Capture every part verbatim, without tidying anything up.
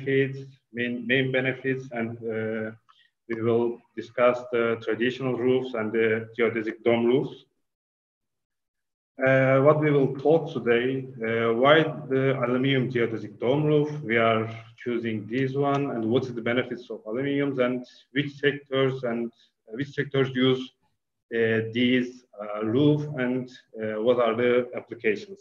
benefits, main, main benefits, and uh, we will discuss the traditional roofs and the geodesic dome roofs. Uh, what we will talk today, uh, why the aluminum geodesic dome roof, we are choosing this one, and what is the benefits of aluminiums, and which sectors and uh, which sectors use uh, these uh, roof, and uh, what are the applications.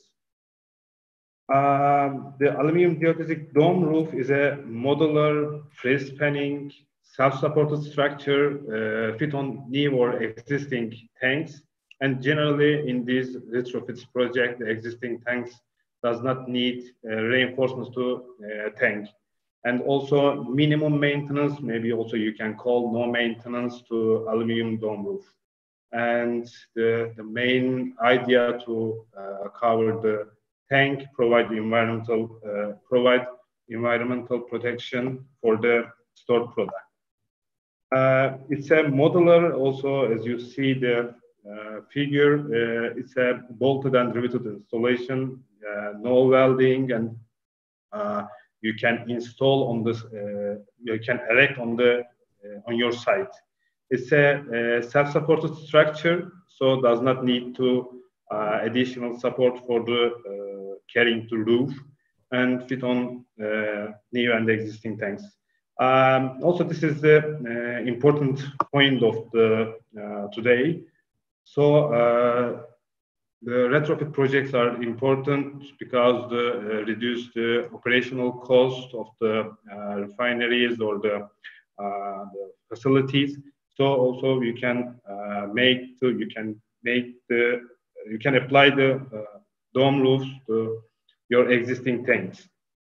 Um, the aluminum geodesic dome roof is a modular, free-spanning, self-supported structure uh, fit on new or existing tanks. And generally, in these retrofits project, the existing tanks does not need uh, reinforcements to uh, tank. And also minimum maintenance, maybe also you can call no maintenance to aluminum dome roof. And the, the main idea to uh, cover the tank, provide environmental uh, provide environmental protection for the stored product. Uh, it's a modular, also as you see the uh, figure. Uh, it's a bolted and riveted installation, uh, no welding, and uh, you can install on this. Uh, you can erect on the uh, on your site. It's a, a self-supported structure, so does not need to uh, additional support for the uh, carrying the roof, and fit on uh, new and existing tanks. Um, also, this is the uh, important point of the uh, today. So uh, the retrofit projects are important because they uh, reduce the operational cost of the uh, refineries or the, uh, the facilities. So also you can uh, make to, you can make the you can apply the uh, dome roofs to your existing tanks,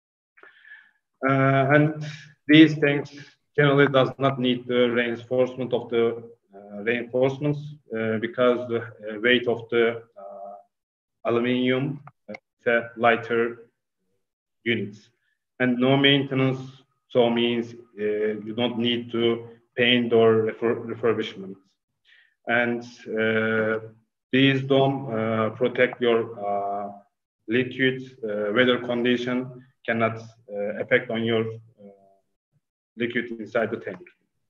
uh, and these tanks generally does not need the reinforcement of the uh, reinforcements uh, because the uh, weight of the uh, aluminium uh, is a lighter units, and no maintenance. So means uh, you don't need to paint or refur refurbishment. And uh, these dome uh, protect your uh, liquid uh, weather condition cannot uh, affect on your uh, liquid inside the tank.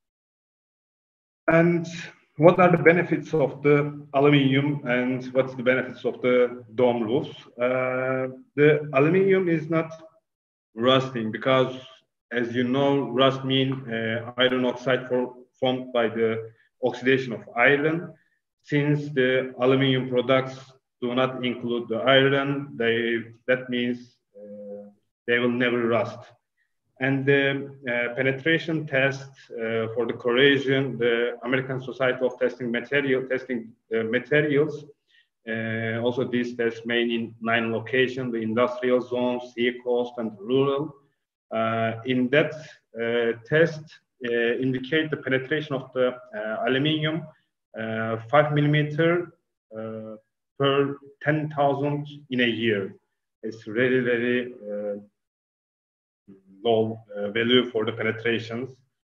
And what are the benefits of the aluminium, and what's the benefits of the dome roofs? Uh, the aluminium is not rusting because, as you know, rust means uh, iron oxide for, formed by the oxidation of iron. Since the aluminium products do not include the iron, they, that means uh, they will never rust. And the uh, penetration test uh, for the corrosion, the American Society of Testing Material, testing uh, materials, uh, also these tests made in nine locations, the industrial zones, sea coast, and rural. Uh, in that uh, test, uh, indicate the penetration of the uh, aluminium uh, five millimeter uh, per ten thousand in a year. It's really, very uh, low uh, value for the penetrations.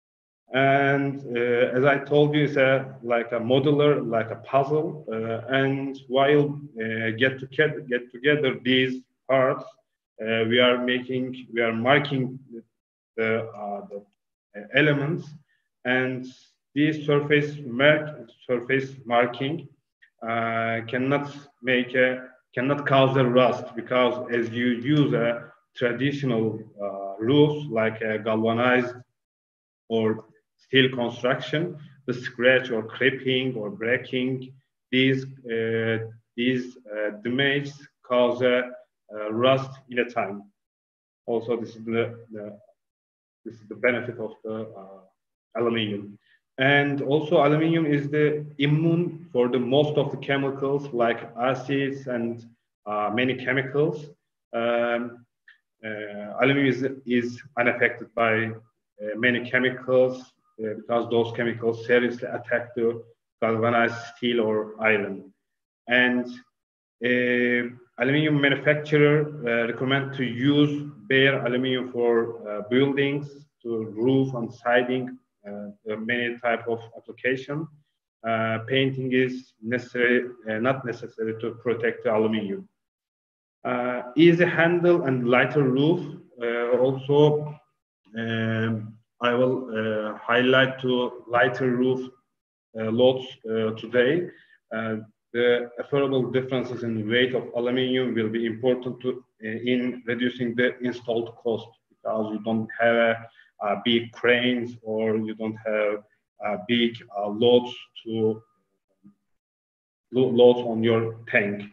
And uh, as I told you, it's a, like a modular, like a puzzle. Uh, and while uh, get, to get, get together these parts, uh, we are making, we are marking the, uh, the elements, and these surface mark, surface marking uh, cannot make a, cannot cause a rust, because as you use a traditional uh, roofs like a galvanized or steel construction, the scratch or creeping or breaking, these uh, these uh, damages cause a uh, rust in a time. Also, this is the, the this is the benefit of the uh, aluminium. And also, aluminium is the immune for the most of the chemicals like acids and uh, many chemicals. Um, uh, aluminium is, is unaffected by uh, many chemicals uh, because those chemicals seriously attack the galvanized steel or iron. And uh, aluminium manufacturer uh, recommend to use bare aluminium for uh, buildings, to roof and siding, uh, many type of application. Uh, painting is necessary, uh, not necessary to protect the aluminium. Uh, easy handle and lighter roof. Uh, also, um, I will uh, highlight two lighter roof uh, loads uh, today. Uh, the affordable differences in weight of aluminium will be important to, uh, in reducing the installed cost, because you don't have a, a big cranes, or you don't have uh, big uh, loads to loads on your tank.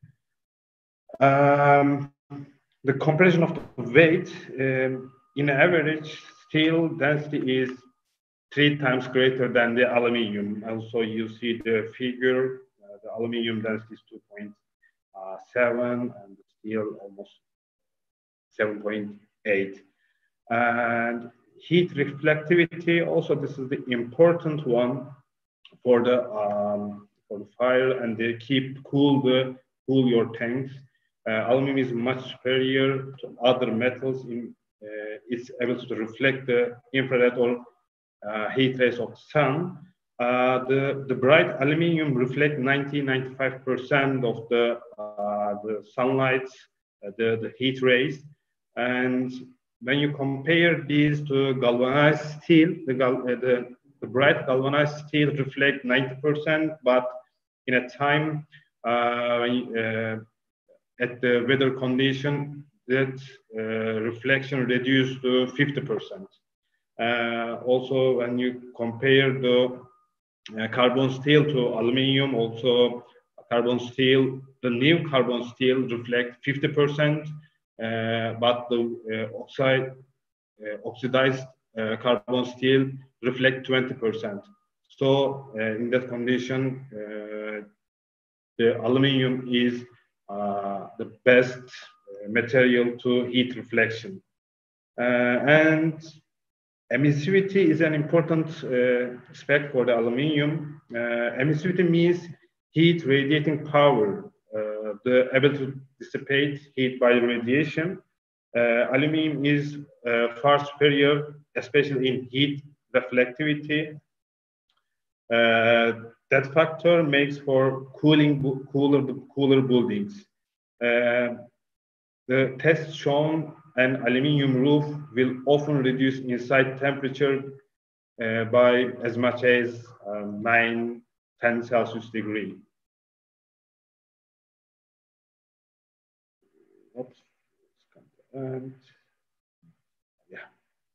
Um, the comparison of the weight, um, in average, steel density is three times greater than the aluminium. Also, you see the figure, uh, the aluminium density is two point seven and the steel almost seven point eight. And heat reflectivity, also this is the important one for the um, for the fire, and they keep cool the cool your tanks. Uh, aluminum is much superior to other metals in uh, it's able to reflect the infrared or uh, heat rays of the sun. Uh, the, the bright aluminum reflect ninety to ninety-five percent of the, uh, the sunlight, uh, the, the heat rays. And when you compare these to galvanized steel, the, gal uh, the, the bright galvanized steel reflect ninety percent, but in a time uh, uh, at the weather condition, that uh, reflection reduced to fifty percent. Uh, also, when you compare the uh, carbon steel to aluminium, also carbon steel, the new carbon steel reflect fifty percent, uh, but the uh, oxide, uh, oxidized uh, carbon steel reflect twenty percent. So uh, in that condition, uh, the aluminium is uh, the best uh, material to heat reflection. Uh, and emissivity is an important uh, aspect for the aluminium. Uh, emissivity means heat radiating power, uh, the able to dissipate heat by radiation. Uh, aluminium is uh, far superior, especially in heat reflectivity. Uh, that factor makes for cooling, cooler, cooler buildings. Uh, the tests shown an aluminium roof will often reduce inside temperature uh, by as much as um, nine, ten Celsius degree. Oops. And, yeah.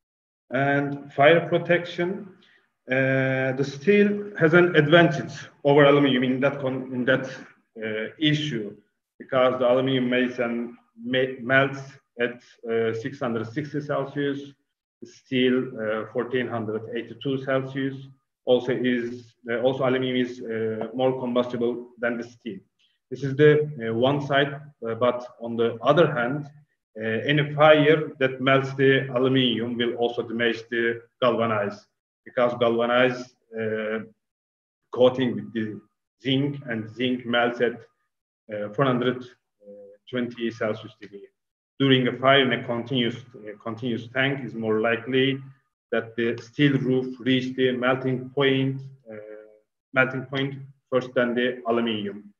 And fire protection. Uh, the steel has an advantage over aluminium in that con in that uh, issue, because the aluminium melts and melts at uh, six hundred sixty Celsius, steel uh, fourteen eighty-two Celsius. Also is uh, also aluminium is uh, more combustible than the steel. This is the uh, one side, uh, but on the other hand, uh, any fire that melts the aluminium will also damage the galvanized, because galvanized uh, coating with the zinc, and zinc melts at uh, four hundred twenty Celsius degree. During a fire in a continuous, uh, continuous tank, is more likely that the steel roof reach the melting point, uh, melting point first than the aluminium.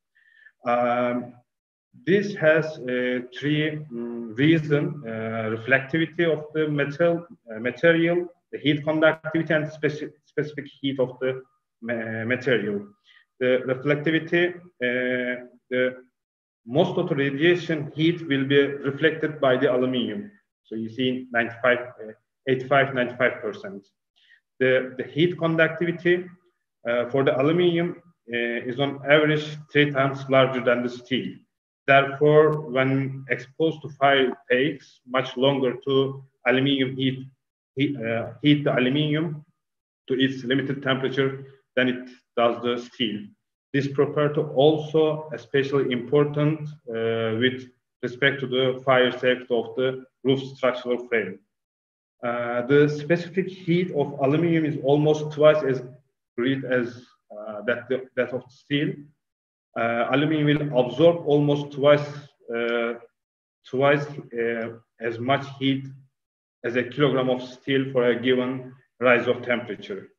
Um, this has uh, three um, reasons: uh, reflectivity of the metal, uh, material, the heat conductivity, and speci specific heat of the uh, material. The reflectivity, uh, the most of the radiation heat will be reflected by the aluminium. So you see ninety-five, eighty-five, ninety-five percent. The, the heat conductivity uh, for the aluminium uh, is on average three times larger than the steel. Therefore, when exposed to fire, it takes much longer to aluminium heat, heat, uh, heat the aluminium to its limited temperature than it does the steel. This property also especially important uh, with respect to the fire safety of the roof structural frame. Uh, the specific heat of aluminium is almost twice as great as uh, that, the, that of steel. Uh, aluminium will absorb almost twice, uh, twice uh, as much heat as a kilogram of steel for a given rise of temperature.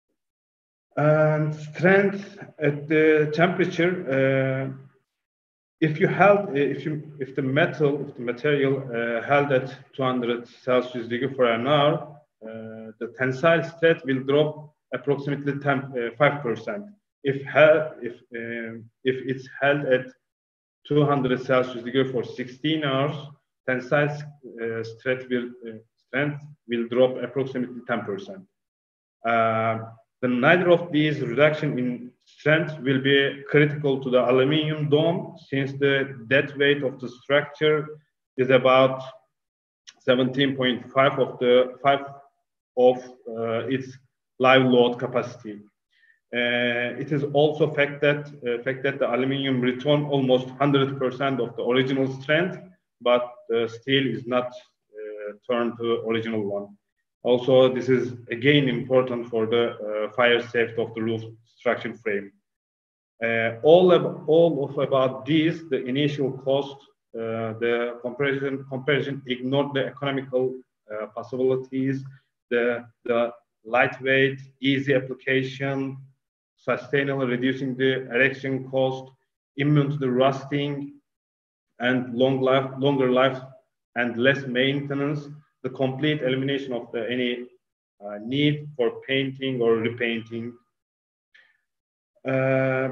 And strength at the temperature, uh, if you held, if you, if the metal, if the material uh, held at two hundred Celsius degree for an hour, uh, the tensile strength will drop approximately five percent. If held, if um, if it's held at two hundred Celsius degree for sixteen hours, tensile uh, strength will uh, strength will drop approximately ten percent. Uh, the neither of these reduction in strength will be critical to the aluminum dome, since the dead weight of the structure is about seventeen point five of the five of uh, its live load capacity. Uh, it is also fact that uh, fact that the aluminum return almost one hundred percent of the original strength, but the steel is not uh, turned to original one. Also, this is again important for the uh, fire safety of the roof structure frame. Uh, all, of, all of about these, the initial cost, uh, the comparison comparison ignored the economical uh, possibilities, the, the lightweight, easy application, sustainable, reducing the erection cost, immune to the rusting, and long life, longer life, and less maintenance. The complete elimination of the, any uh, need for painting or repainting. Uh,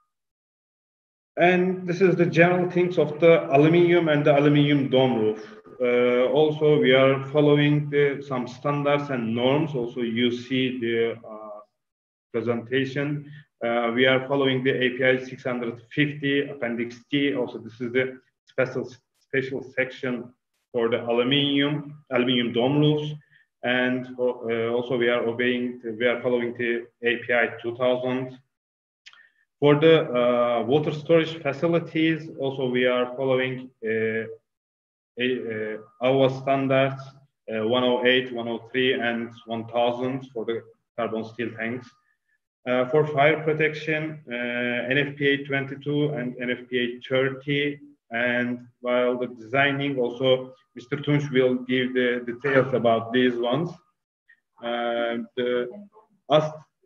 and this is the general things of the aluminium and the aluminium dome roof. Uh, also, we are following the, some standards and norms. Also, you see the uh, presentation. Uh, we are following the A P I six fifty Appendix T. Also, this is the special special section for the aluminium aluminium dome roofs, and uh, also we are obeying we are following the A P I two thousand. For the uh, water storage facilities, also we are following uh, a, uh, our standards uh, one oh eight, one oh three, and one thousand for the carbon steel tanks. Uh, for fire protection, uh, N F P A twenty-two and N F P A thirty. And while the designing, also Mister Tunç will give the details about these ones. Uh, the uh,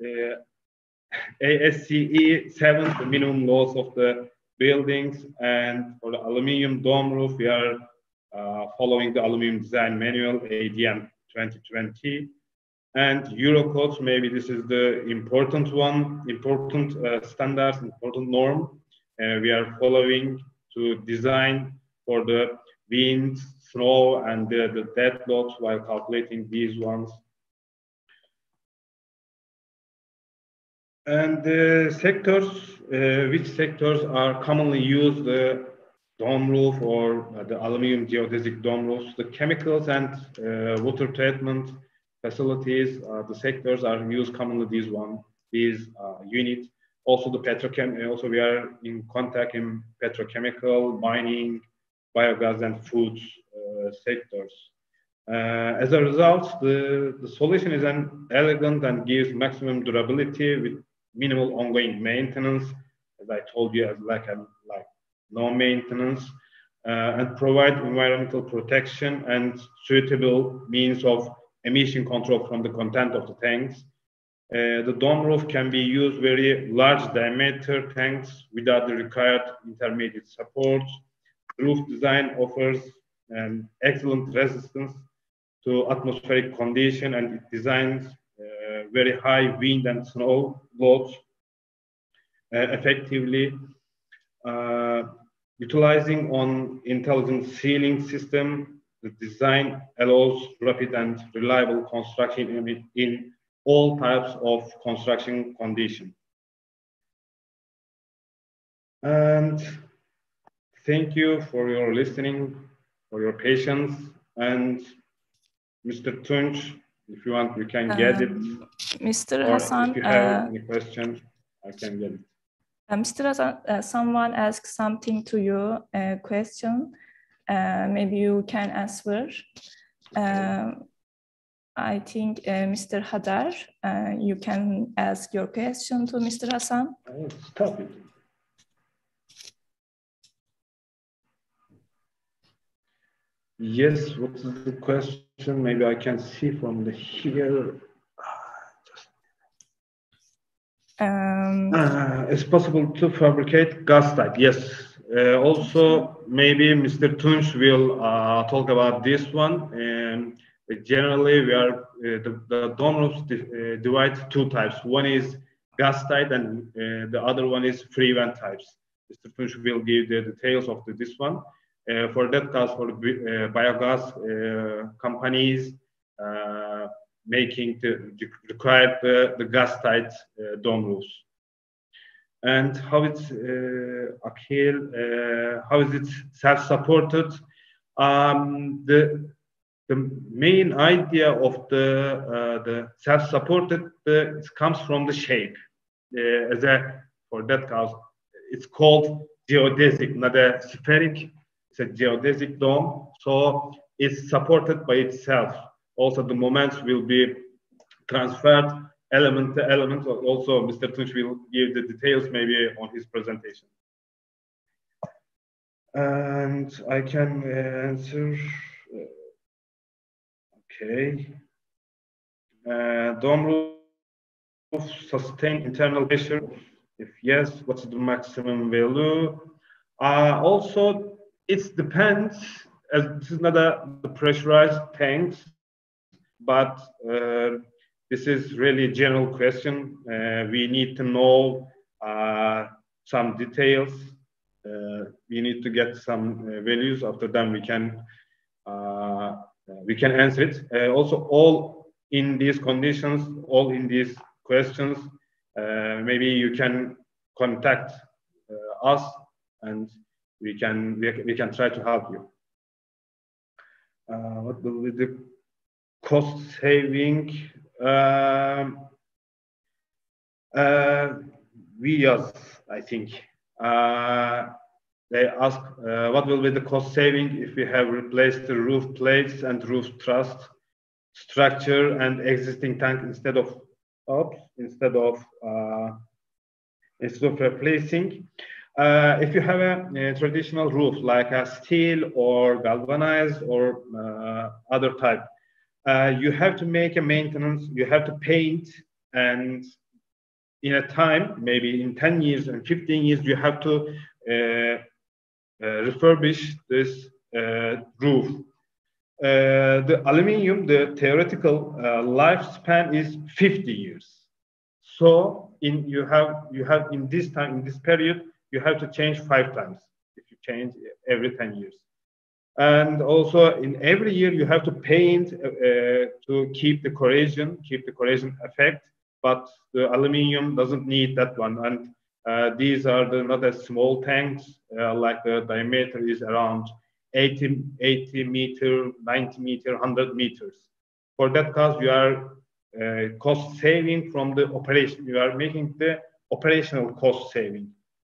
A S C E seven, the minimum loss of the buildings, and for the aluminium dome roof, we are uh, following the aluminum design manual A D M twenty twenty. And Eurocodes, maybe this is the important one, important uh, standards, important norm. Uh, we are following to design for the wind, snow, and the, the dead loads while calculating these ones. And the sectors, uh, which sectors are commonly used, the dome roof or uh, the aluminum geodesic dome roofs, the chemicals and uh, water treatment facilities, uh, the sectors are used commonly these one, these uh, units. Also the petrochem, also we are in contact in petrochemical, mining, biogas and foods uh, sectors. Uh, as a result, the, the solution is an elegant and gives maximum durability with minimal ongoing maintenance, as I told you, as like a, like no maintenance, uh, and provide environmental protection and suitable means of emission control from the content of the tanks. Uh, the dome roof can be used very large diameter tanks without the required intermediate supports. The roof design offers an excellent resistance to atmospheric condition, and it designs uh, very high wind and snow loads uh, effectively. Uh, utilizing on intelligent sealing system, the design allows rapid and reliable construction in, in all types of construction conditions. And thank you for your listening, for your patience. And Mister Tunç, if you want, we can get it. Um, Mister Or Hasan, if you have uh, any question, I can get it. Uh, Mister Hasan, uh, someone asked something to you, a question. Uh, maybe you can answer. Uh, I think uh, Mister Hadar, uh, you can ask your question to Mister Hasan. Oh, stop it. Yes, what is the question? Maybe I can see from the here. Um, uh, it's possible to fabricate gas type. Yes, Uh, also, maybe Mister Tunç will uh, talk about this one. And generally, we are uh, the, the dome roofs di uh, divide two types. One is gas tight, and uh, the other one is free vent types. Mister Tunç will give the details of the, this one. Uh, for that case, for uh, biogas uh, companies uh, making the, the required the, the gas tight uh, dome roofs. And how it's uh, Akhil, uh, how is it self-supported? Um, the the main idea of the uh, the self-supported uh, it comes from the shape. Uh, as a for that cause, it's called geodesic, not a spheric. It's a geodesic dome, so it's supported by itself. Also, the moments will be transferred element to element. Also, Mister Tunç will give the details maybe on his presentation. And I can answer. Okay. Uh, dome roof sustain internal pressure. If yes, what's the maximum value? Uh, also, it depends. As this is not a pressurized tanks, but uh, this is really a general question. Uh, we need to know uh, some details. Uh, we need to get some uh, values. After that, we can uh, we can answer it. Uh, also, all in these conditions, all in these questions, uh, maybe you can contact uh, us, and we can we, we can try to help you. Uh, what will be the cost saving? Um, uh, we ask, I think. Uh, they ask uh, what will be the cost saving if we have replaced the roof plates and roof truss structure and existing tank instead of oops, instead of uh, instead of replacing. Uh, if you have a, a traditional roof like a steel or galvanized or uh, other type, uh, you have to make a maintenance, you have to paint, and in a time, maybe in ten years and fifteen years, you have to uh, uh, refurbish this uh, roof. Uh, the aluminium, the theoretical uh, lifespan is fifty years. So in you have you have in this time in this period you have to change five times if you change every ten years. And also in every year you have to paint uh, to keep the corrosion, keep the corrosion effect. But the aluminium doesn't need that one. And uh, these are the not as small tanks, uh, like the diameter is around eighty, eighty meter, ninety meter, one hundred meters. For that cause, you are uh, cost saving from the operation. You are making the operational cost saving.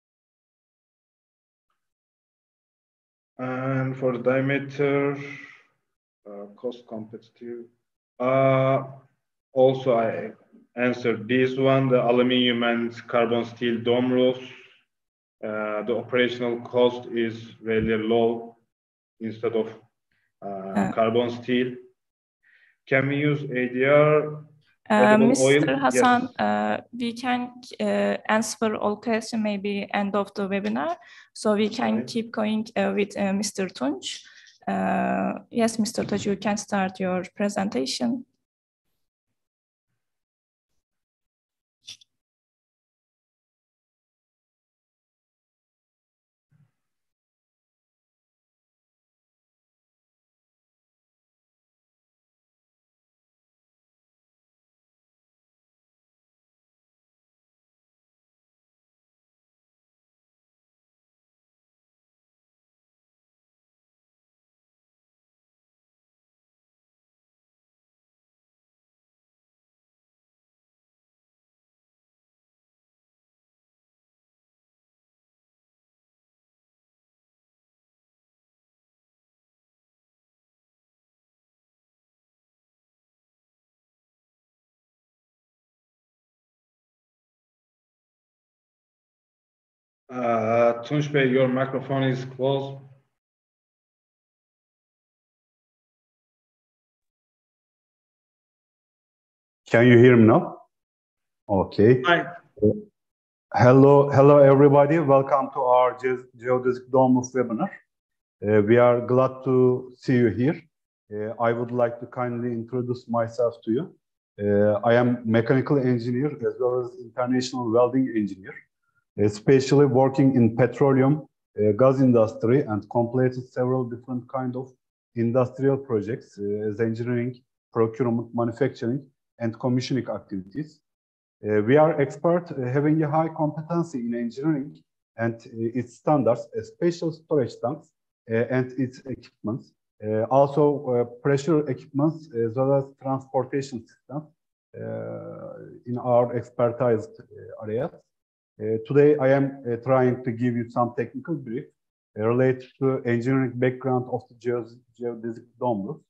And for the diameter, uh, cost competitive. Uh, also, I answered this one, the aluminum and carbon steel dome roofs. Uh, the operational cost is really low instead of uh, uh, carbon steel. Can we use A D R? Uh, Mister Hasan, yes. uh, we can uh, answer all questions maybe end of the webinar, so we can okay. keep going uh, with uh, Mister Tunç. Uh, yes, Mister Tunç, you can start your presentation. Uh, Tunç Bey, your microphone is closed. Can you hear me now? Okay. Hi. Hello, hello everybody. Welcome to our Ge Geodesic Dome Roof webinar. Uh, we are glad to see you here. Uh, I would like to kindly introduce myself to you. Uh, I am mechanical engineer as well as international welding engineer, especially working in petroleum, uh, gas industry, and completed several different kind of industrial projects uh, as engineering, procurement, manufacturing, and commissioning activities. Uh, we are expert uh, having a high competency in engineering and uh, its standards, uh, special storage tanks uh, and its equipments, uh, also uh, pressure equipments as well as transportation systems uh, in our expertise uh, areas. Uh, today, I am uh, trying to give you some technical brief uh, related to engineering background of the geodesic dome roofs.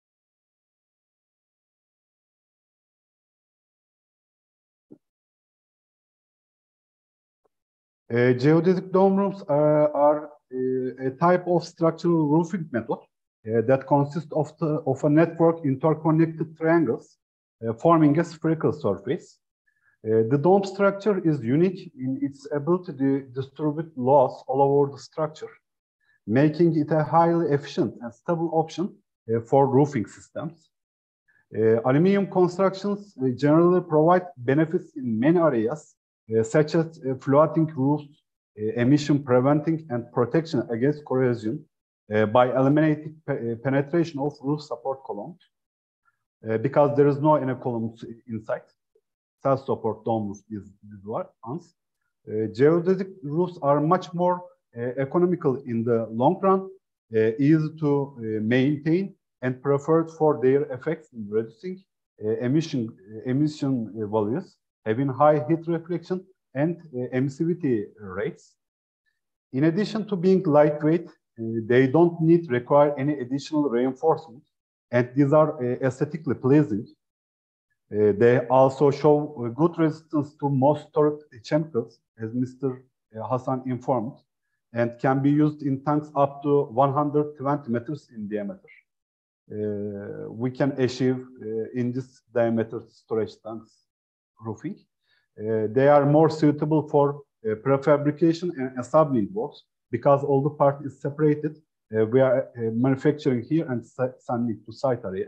Uh, geodesic dome roofs are, are uh, a type of structural roofing method uh, that consists of, the, of a network interconnected triangles uh, forming a spherical surface. Uh, the dome structure is unique in its ability to distribute loads all over the structure, making it a highly efficient and stable option uh, for roofing systems. Uh, aluminum constructions uh, generally provide benefits in many areas, Uh, such as uh, floating roofs, uh, emission preventing and protection against corrosion uh, by eliminating pe uh, penetration of roof support columns. Uh, because there is no any columns inside, self-support dome roofs is these ones. Uh, geodesic roofs are much more uh, economical in the long run, uh, easy to uh, maintain, and preferred for their effects in reducing uh, emission uh, emission uh, values, having high heat reflection and uh, emissivity rates. In addition to being lightweight, uh, they don't need require any additional reinforcement, and these are uh, aesthetically pleasing. Uh, they also show uh, good resistance to most stored chemicals, as Mister Hassan informed, and can be used in tanks up to one hundred twenty meters in diameter. Uh, we can achieve uh, in this diameter storage tanks roofing. Uh, they are more suitable for uh, prefabrication and assembling works because all the part is separated. Uh, we are uh, manufacturing here and sending to site area.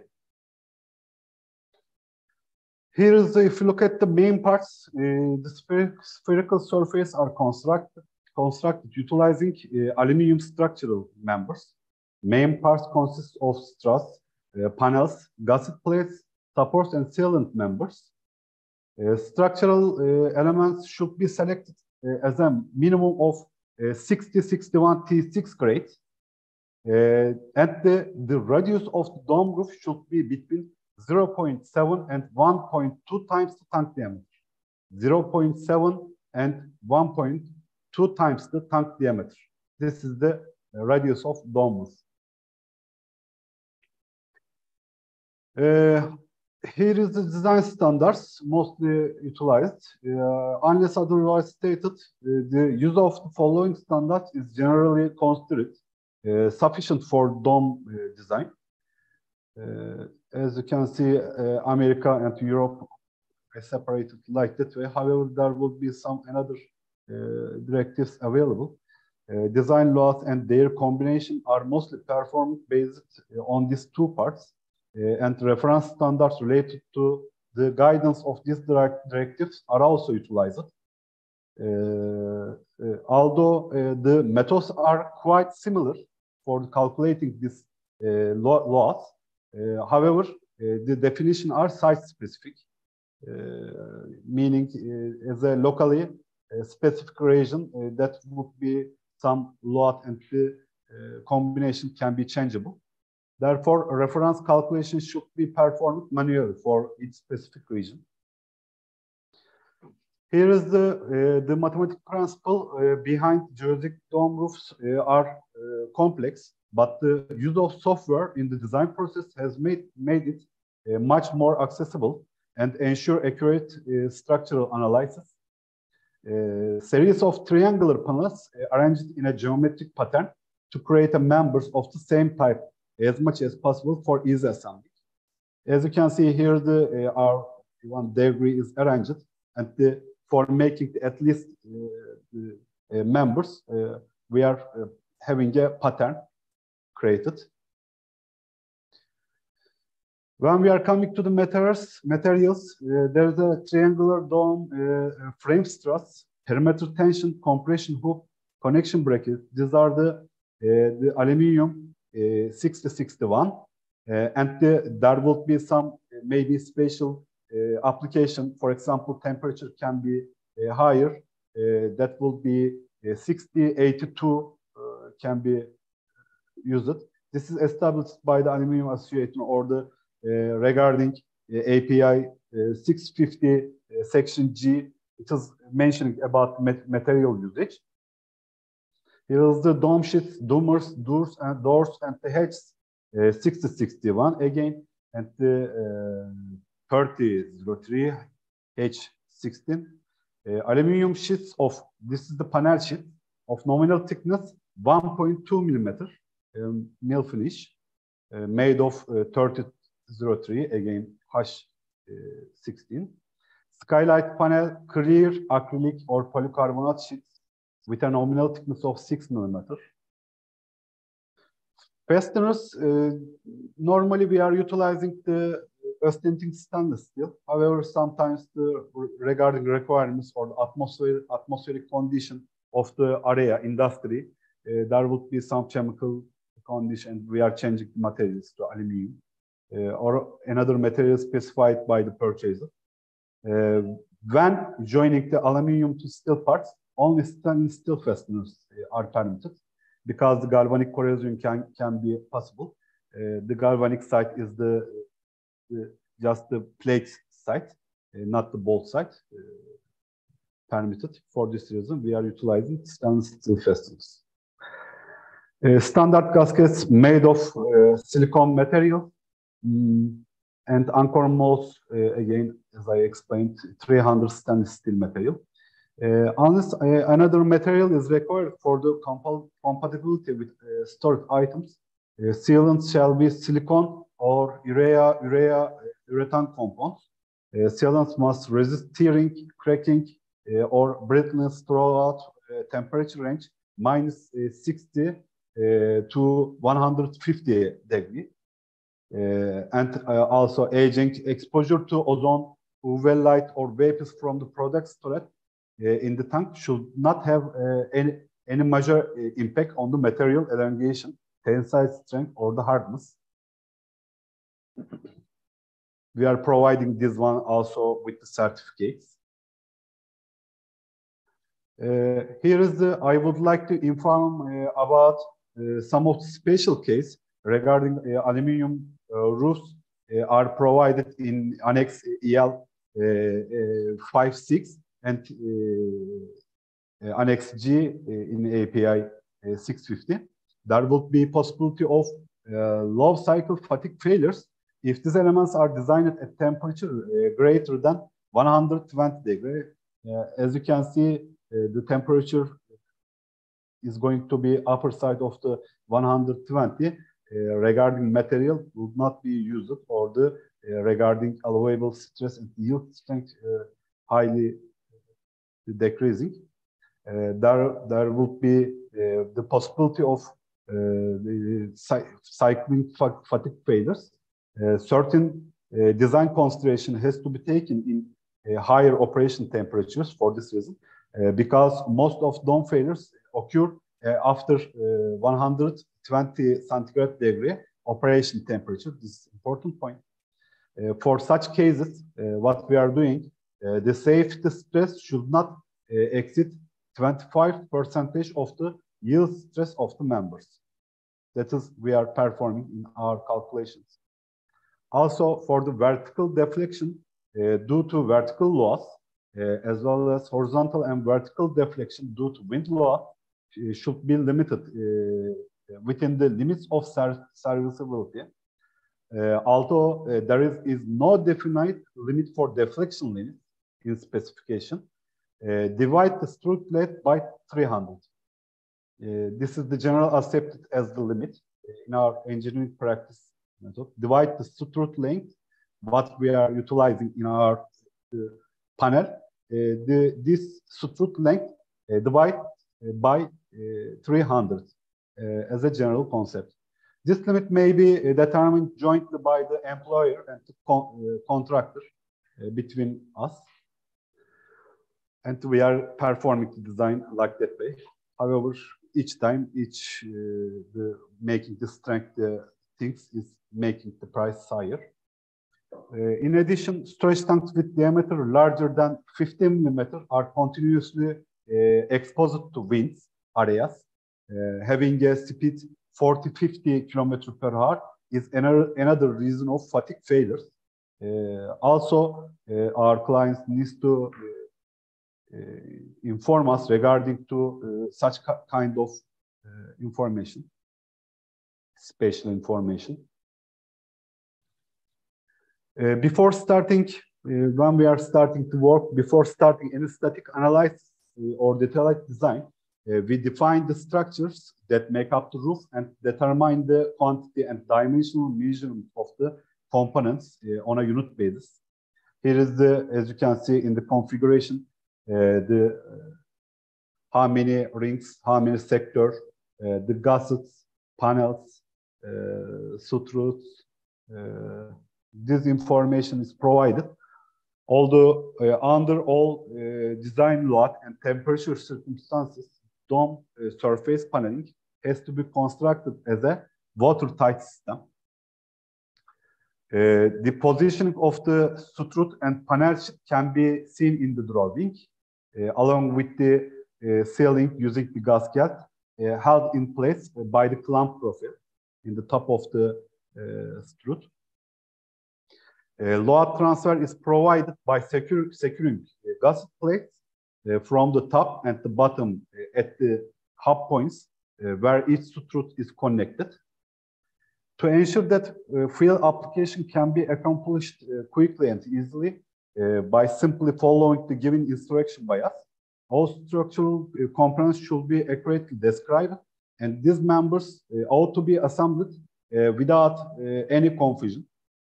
Here is, if you look at the main parts, uh, the spherical surface are constructed, constructed utilizing uh, aluminum structural members. Main parts consist of struts, uh, panels, gusset plates, supports, and sealant members. Uh, structural uh, elements should be selected uh, as a minimum of uh, sixty sixty-one T six grade. Uh, and the, the radius of the dome roof should be between zero point seven and one point two times the tank diameter. zero point seven and one point two times the tank diameter. This is the radius of dome roof. Uh, Here is the design standards mostly utilized. Uh, unless otherwise stated, uh, the use of the following standards is generally considered uh, sufficient for dome uh, design. Uh, as you can see, uh, America and Europe are separated like that way. However, there will be some another uh, directives available. Uh, design laws and their combination are mostly performed based on these two parts. Uh, and reference standards related to the guidance of these directives are also utilized. Uh, uh, although uh, the methods are quite similar for calculating these uh, laws, uh, however, uh, the definition are site-specific, uh, meaning uh, as a locally uh, specific region uh, that would be some load and the uh, combination can be changeable. Therefore, a reference calculation should be performed manually for each specific region. Here is the, uh, the mathematical principle uh, behind geodesic dome roofs uh, are uh, complex, but the use of software in the design process has made, made it uh, much more accessible and ensure accurate uh, structural analysis. Uh, series of triangular panels uh, arranged in a geometric pattern to create a members of the same type as much as possible for easy assembly. As you can see here, the uh, our one degree is arranged, and the for making at least the uh, members, uh, we are uh, having a pattern created. When we are coming to the materials, materials uh, there's a triangular dome uh, frame struts, perimeter tension, compression hoop, connection bracket. These are the, uh, the aluminum uh, sixty sixty-one. Uh, and the, there will be some uh, maybe special uh, application. For example, temperature can be uh, higher. Uh, that will be uh, sixty eighty-two uh, can be used. This is established by the Aluminum Association or the uh, regarding uh, A P I uh, six fifty uh, section G. It is mentioning about met material usage. Here is the dome sheets, doors, doors, and doors, and the heads. Uh, sixty sixty-one again, and the uh, thirty oh three H sixteen. Uh, aluminum sheets of, this is the panel sheet of nominal thickness one point two millimeter, um, mill finish, uh, made of uh, thirty oh three, again H sixteen. Skylight panel, clear acrylic or polycarbonate sheets with a nominal thickness of six millimeter. Fasteners, uh, normally we are utilizing the authentic stainless steel. However, sometimes the regarding requirements or the atmosphere, atmospheric condition of the area, industry, uh, there would be some chemical condition. We are changing the materials to aluminum uh, or another material specified by the purchaser. Uh, when joining the aluminum to steel parts, only stainless steel fasteners uh, are permitted, because the galvanic corrosion can, can be possible. Uh, the galvanic side is the, the just the plate side, uh, not the bolt side, uh, permitted. For this reason, we are utilizing stainless steel fasteners. Uh, standard gaskets made of uh, silicone material, mm, and anchor molds, uh, again, as I explained, three hundred stainless steel material. Uh, unless uh, another material is required for the compa compatibility with uh, stored items, uh, sealants shall be silicone or urea, urea, urethane compounds. Uh, sealants must resist tearing, cracking, uh, or brittleness throughout uh, temperature range minus uh, sixty uh, to one hundred fifty degree. Uh, and uh, also aging, exposure to ozone, U V light, or vapors from the product stored Uh, in the tank should not have uh, any, any major uh, impact on the material elongation, tensile strength, or the hardness. We are providing this one also with the certificates. Uh, here is the, I would like to inform uh, about uh, some of the special case regarding uh, aluminum uh, roofs uh, are provided in Annex E L uh, uh, five six. And uh, uh, Annex G uh, in A P I uh, six fifty. There would be possibility of uh, low cycle fatigue failures if these elements are designed at temperature uh, greater than one hundred twenty degrees. Uh, as you can see, uh, the temperature is going to be upper side of the one hundred twenty. Uh, regarding material would not be used for the uh, regarding allowable stress and yield strength uh, highly decreasing. Uh, there, there would be uh, the possibility of uh, the cycling fatigue failures. Uh, certain uh, design consideration has to be taken in uh, higher operation temperatures for this reason, uh, because most of dome failures occur uh, after uh, one hundred twenty centigrade degree operation temperature. This is an important point. Uh, for such cases, uh, what we are doing, Uh, the safety stress should not uh, exceed twenty-five percent of the yield stress of the members. That is, we are performing in our calculations. Also, for the vertical deflection, uh, due to vertical loss, uh, as well as horizontal and vertical deflection due to wind loss, uh, should be limited uh, within the limits of ser serviceability. Uh, although uh, there is, is no definite limit for deflection limit in specification, uh, divide the strut length by three hundred. Uh, this is the general accepted as the limit in our engineering practice method. Divide the strut length, what we are utilizing in our uh, panel, the, this strut length uh, divided by uh, three hundred uh, as a general concept. This limit may be uh, determined jointly by the employer and the con uh, contractor uh, between us. And we are performing the design like that way. However, each time, each uh, the making the strength uh, things is making the price higher. Uh, in addition, storage tanks with diameter larger than fifteen millimeters are continuously uh, exposed to winds areas. Uh, having a speed forty to fifty kilometers per hour is another, another reason of fatigue failures. Uh, also, uh, our clients need to uh, uh, inform us regarding to uh, such kind of uh, information, spatial information. Uh, before starting, uh, when we are starting to work, before starting any static analysis uh, or detailed design, uh, we define the structures that make up the roof and determine the quantity and dimensional measurement of the components uh, on a unit basis. Here is the, as you can see in the configuration, uh, the uh, how many rings, how many sectors, uh, the gussets, panels, uh, struts. Uh, This information is provided, although uh, under all uh, design load and temperature circumstances, dome uh, surface paneling has to be constructed as a watertight system. Uh, the positioning of the strut and panel can be seen in the drawing, uh, along with the uh, ceiling using the gasket uh, held in place by the clamp profile in the top of the uh, strut. Uh, load transfer is provided by secure, securing uh, gusset plates uh, from the top and the bottom uh, at the hub points uh, where each strut is connected. To ensure that uh, field application can be accomplished uh, quickly and easily uh, by simply following the given instruction by us, all structural uh, components should be accurately described, and these members uh, ought to be assembled uh, without uh, any confusion.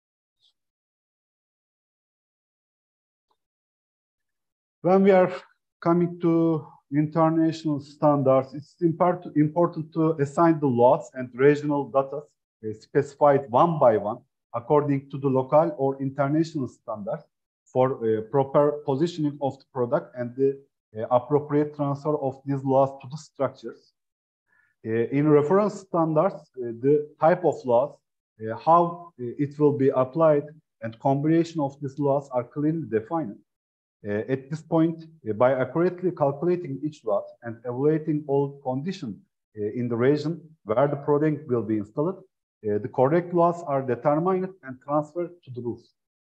When we are coming to international standards, it's important to assign the laws and regional data uh, specified one by one according to the local or international standards for uh, proper positioning of the product and the uh, appropriate transfer of these laws to the structures. Uh, in reference standards, uh, the type of laws, uh, how uh, it will be applied, and combination of these laws are clearly defined. Uh, at this point, uh, by accurately calculating each lot and evaluating all conditions uh, in the region where the product will be installed, uh, the correct laws are determined and transferred to the roof.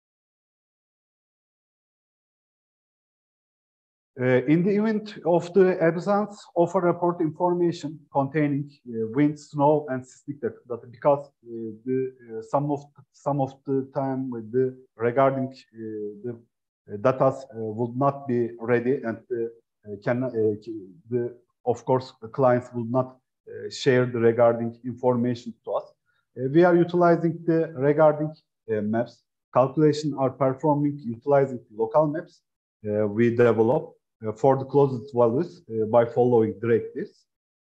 Uh, in the event of the absence of a report information containing uh, wind, snow, and seismic data, because uh, the, uh, some of some of the time with the regarding uh, the data uh, would not be ready, and uh, can uh, the of course the clients will not uh, share the regarding information to us. Uh, we are utilizing the regarding uh, maps. Calculation are performing utilizing local maps uh, we develop uh, for the closest values uh, by following directives.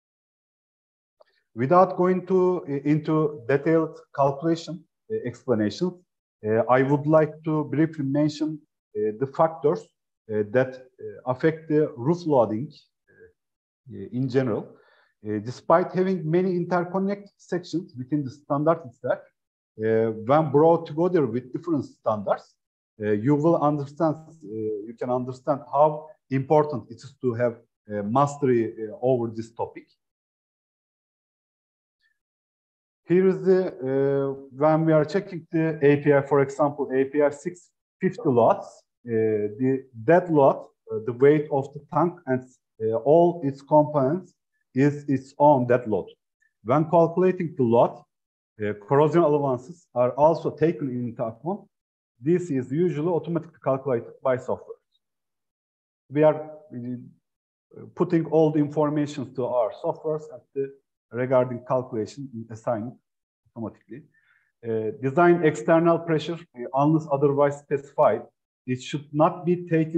Without going to uh, into detailed calculation uh, explanations, uh, I would like to briefly mention Uh, the factors uh, that uh, affect the roof loading uh, in general. Uh, despite having many interconnected sections within the standard itself, uh, when brought together with different standards, uh, you will understand, uh, you can understand how important it is to have uh, mastery uh, over this topic. Here is the, uh, when we are checking the A P I, for example, A P I six fifty lots, uh, the dead lot, uh, the weight of the tank and uh, all its components is its own dead load. When calculating the load, uh, corrosion allowances are also taken into account. This is usually automatically calculated by software. We are uh, putting all the information to our softwares and the regarding calculation assigned automatically. Uh, design external pressure, uh, unless otherwise specified, it should not be taken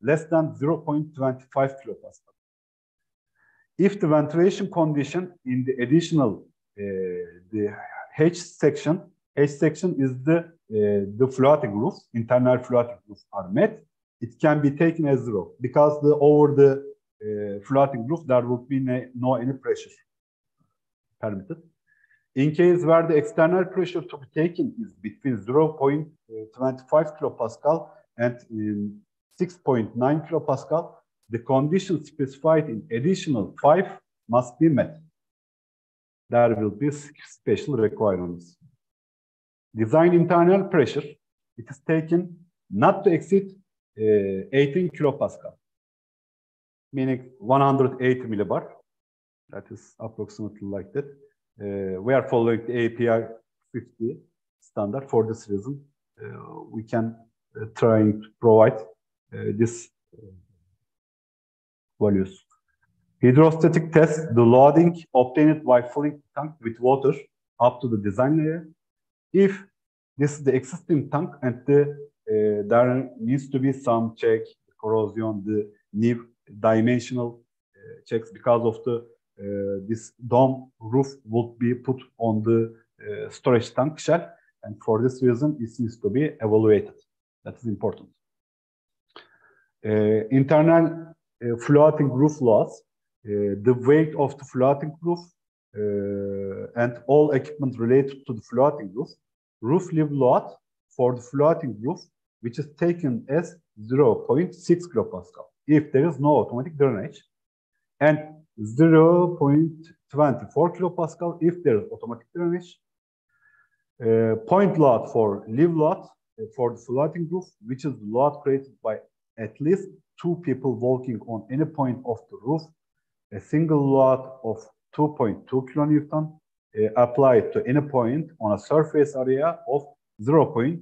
less than zero point two five kilopascal. If the ventilation condition in the additional uh, the H section, H section is the uh, the floating roof, internal floating roof are met, it can be taken as zero because the over the uh, floating roof there would be no, no any pressure permitted. In case where the external pressure to be taken is between zero point two five kilopascal and um, six point nine kilopascal, the condition specified in additional five must be met. There will be special requirements. Design internal pressure, it is taken not to exceed uh, eighteen kilopascal, meaning one hundred eighty millibar. That is approximately like that. Uh, we are following the A P I fifty standard. For this reason, uh, we can uh, try to provide uh, this uh, values. Hydrostatic test, the loading obtained by filling the tank with water up to the design layer. If this is the existing tank and the, uh, there needs to be some check, corrosion, the new dimensional uh, checks because of the uh, this dome roof would be put on the uh, storage tank shell, and for this reason it needs to be evaluated. That is important. Uh, internal uh, floating roof loss, uh, the weight of the floating roof uh, and all equipment related to the floating roof, roof level load for the floating roof, which is taken as zero point six kilopascal if there is no automatic drainage, and zero point two four kilopascal if there is automatic drainage. Uh, point load for level load uh, for the floating roof, which is the load created by at least two people walking on any point of the roof. A single load of two point two kilonewton uh, applied to any point on a surface area of zero point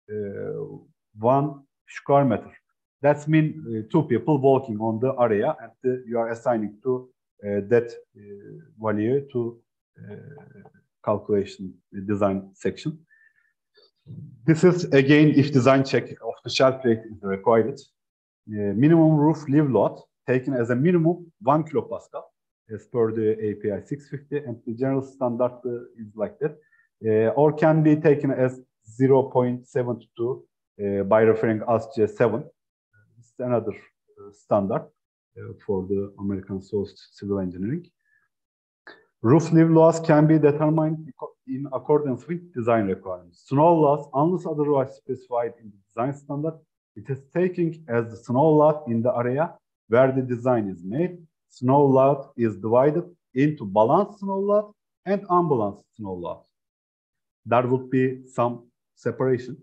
one square meter. That means uh, two people walking on the area, and the, you are assigning to uh, that uh, value to uh, calculation design section. This is again if design check of the shell plate is required. Uh, minimum roof level load taken as a minimum one kilopascal as per the A P I six fifty, and the general standard uh, is like that, uh, or can be taken as zero point seven two uh, by referring A S C E seven. This is another uh, standard uh, for the American sourced civil engineering. Roof level loss can be determined in accordance with design requirements. Snow loss, unless otherwise specified in the design standard, it is taken as the snow load in the area where the design is made. Snow load is divided into balanced snow load and unbalanced snow load. There would be some separation.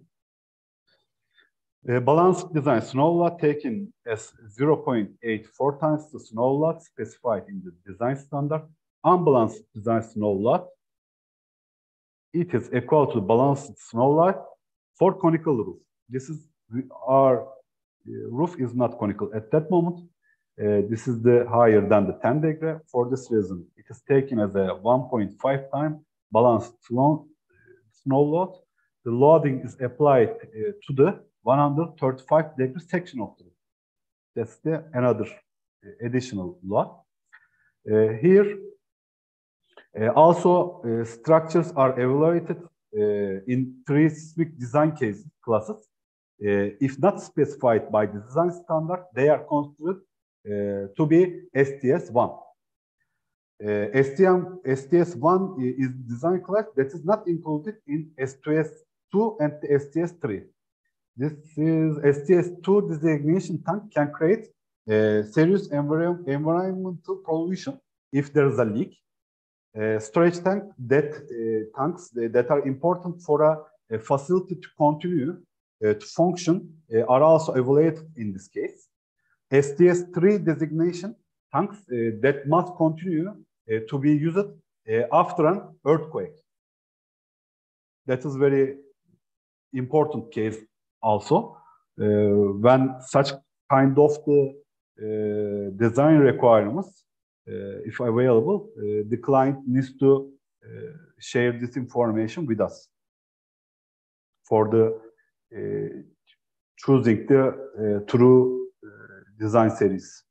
A balanced design snow load taken as zero point eight four times the snow load specified in the design standard. Unbalanced design snow load, it is equal to balanced snow load for conical roof. This is our uh, roof is not conical at that moment. Uh, this is the higher than the ten degree. For this reason, it is taken as a one point five time balanced snow, snow load. The loading is applied uh, to the one hundred thirty-five degree section of the roof. That's the another uh, additional load. Uh, here, uh, also uh, structures are evaluated uh, in three specific design cases classes. Uh, if not specified by the design standard, they are considered uh, to be S T S one. Uh, S T S one is design class that is not included in S T S two and S T S three. This is S T S two designation tank can create uh, serious envir environmental pollution if there is a leak. Uh, storage tank that uh, tanks that are important for a, a facility to continue uh, to function uh, are also evaluated in this case. S T S three designation tanks uh, that must continue uh, to be used uh, after an earthquake. That is very important case also. Uh, when such kind of the uh, design requirements Uh, if available, uh, the client needs to uh, share this information with us for the uh, choosing the uh, true uh, design series.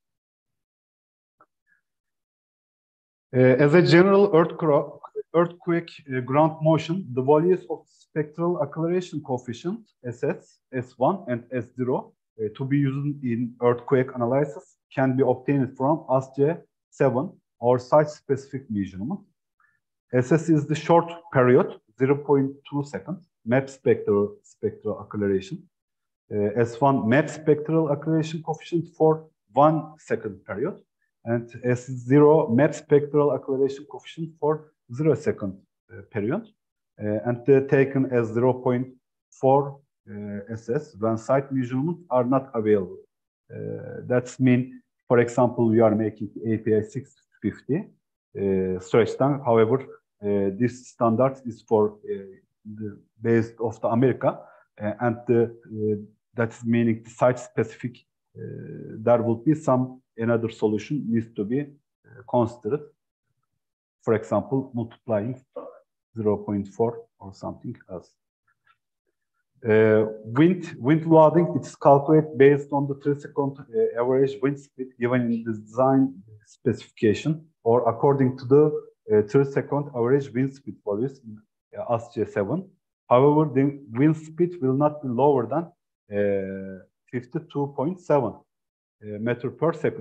Uh, as a general earthquake, earthquake uh, ground motion, the values of spectral acceleration coefficient S S, S one, and S zero uh, to be used in earthquake analysis can be obtained from A S C E seven or site-specific measurement. S S is the short period, zero point two seconds, map spectral, spectral acceleration. Uh, S one map spectral acceleration coefficient for one second period, and S zero map spectral acceleration coefficient for zero second uh, period, uh, and they're taken as zero point four uh, S S when site measurements are not available. Uh, that's mean, for example, we are making A P I six fifty uh, stretch tank. However, uh, this standard is for uh, the based of the America, uh, and the, uh, that's meaning the site specific. Uh, there will be some another solution needs to be uh, considered. For example, multiplying zero point four or something else. Uh, wind wind loading, it's calculated based on the three second uh, average wind speed given in the design specification, or according to the uh, three second average wind speed values in uh, A S C E seven. However, the wind speed will not be lower than uh, fifty-two point seven uh, meter per second.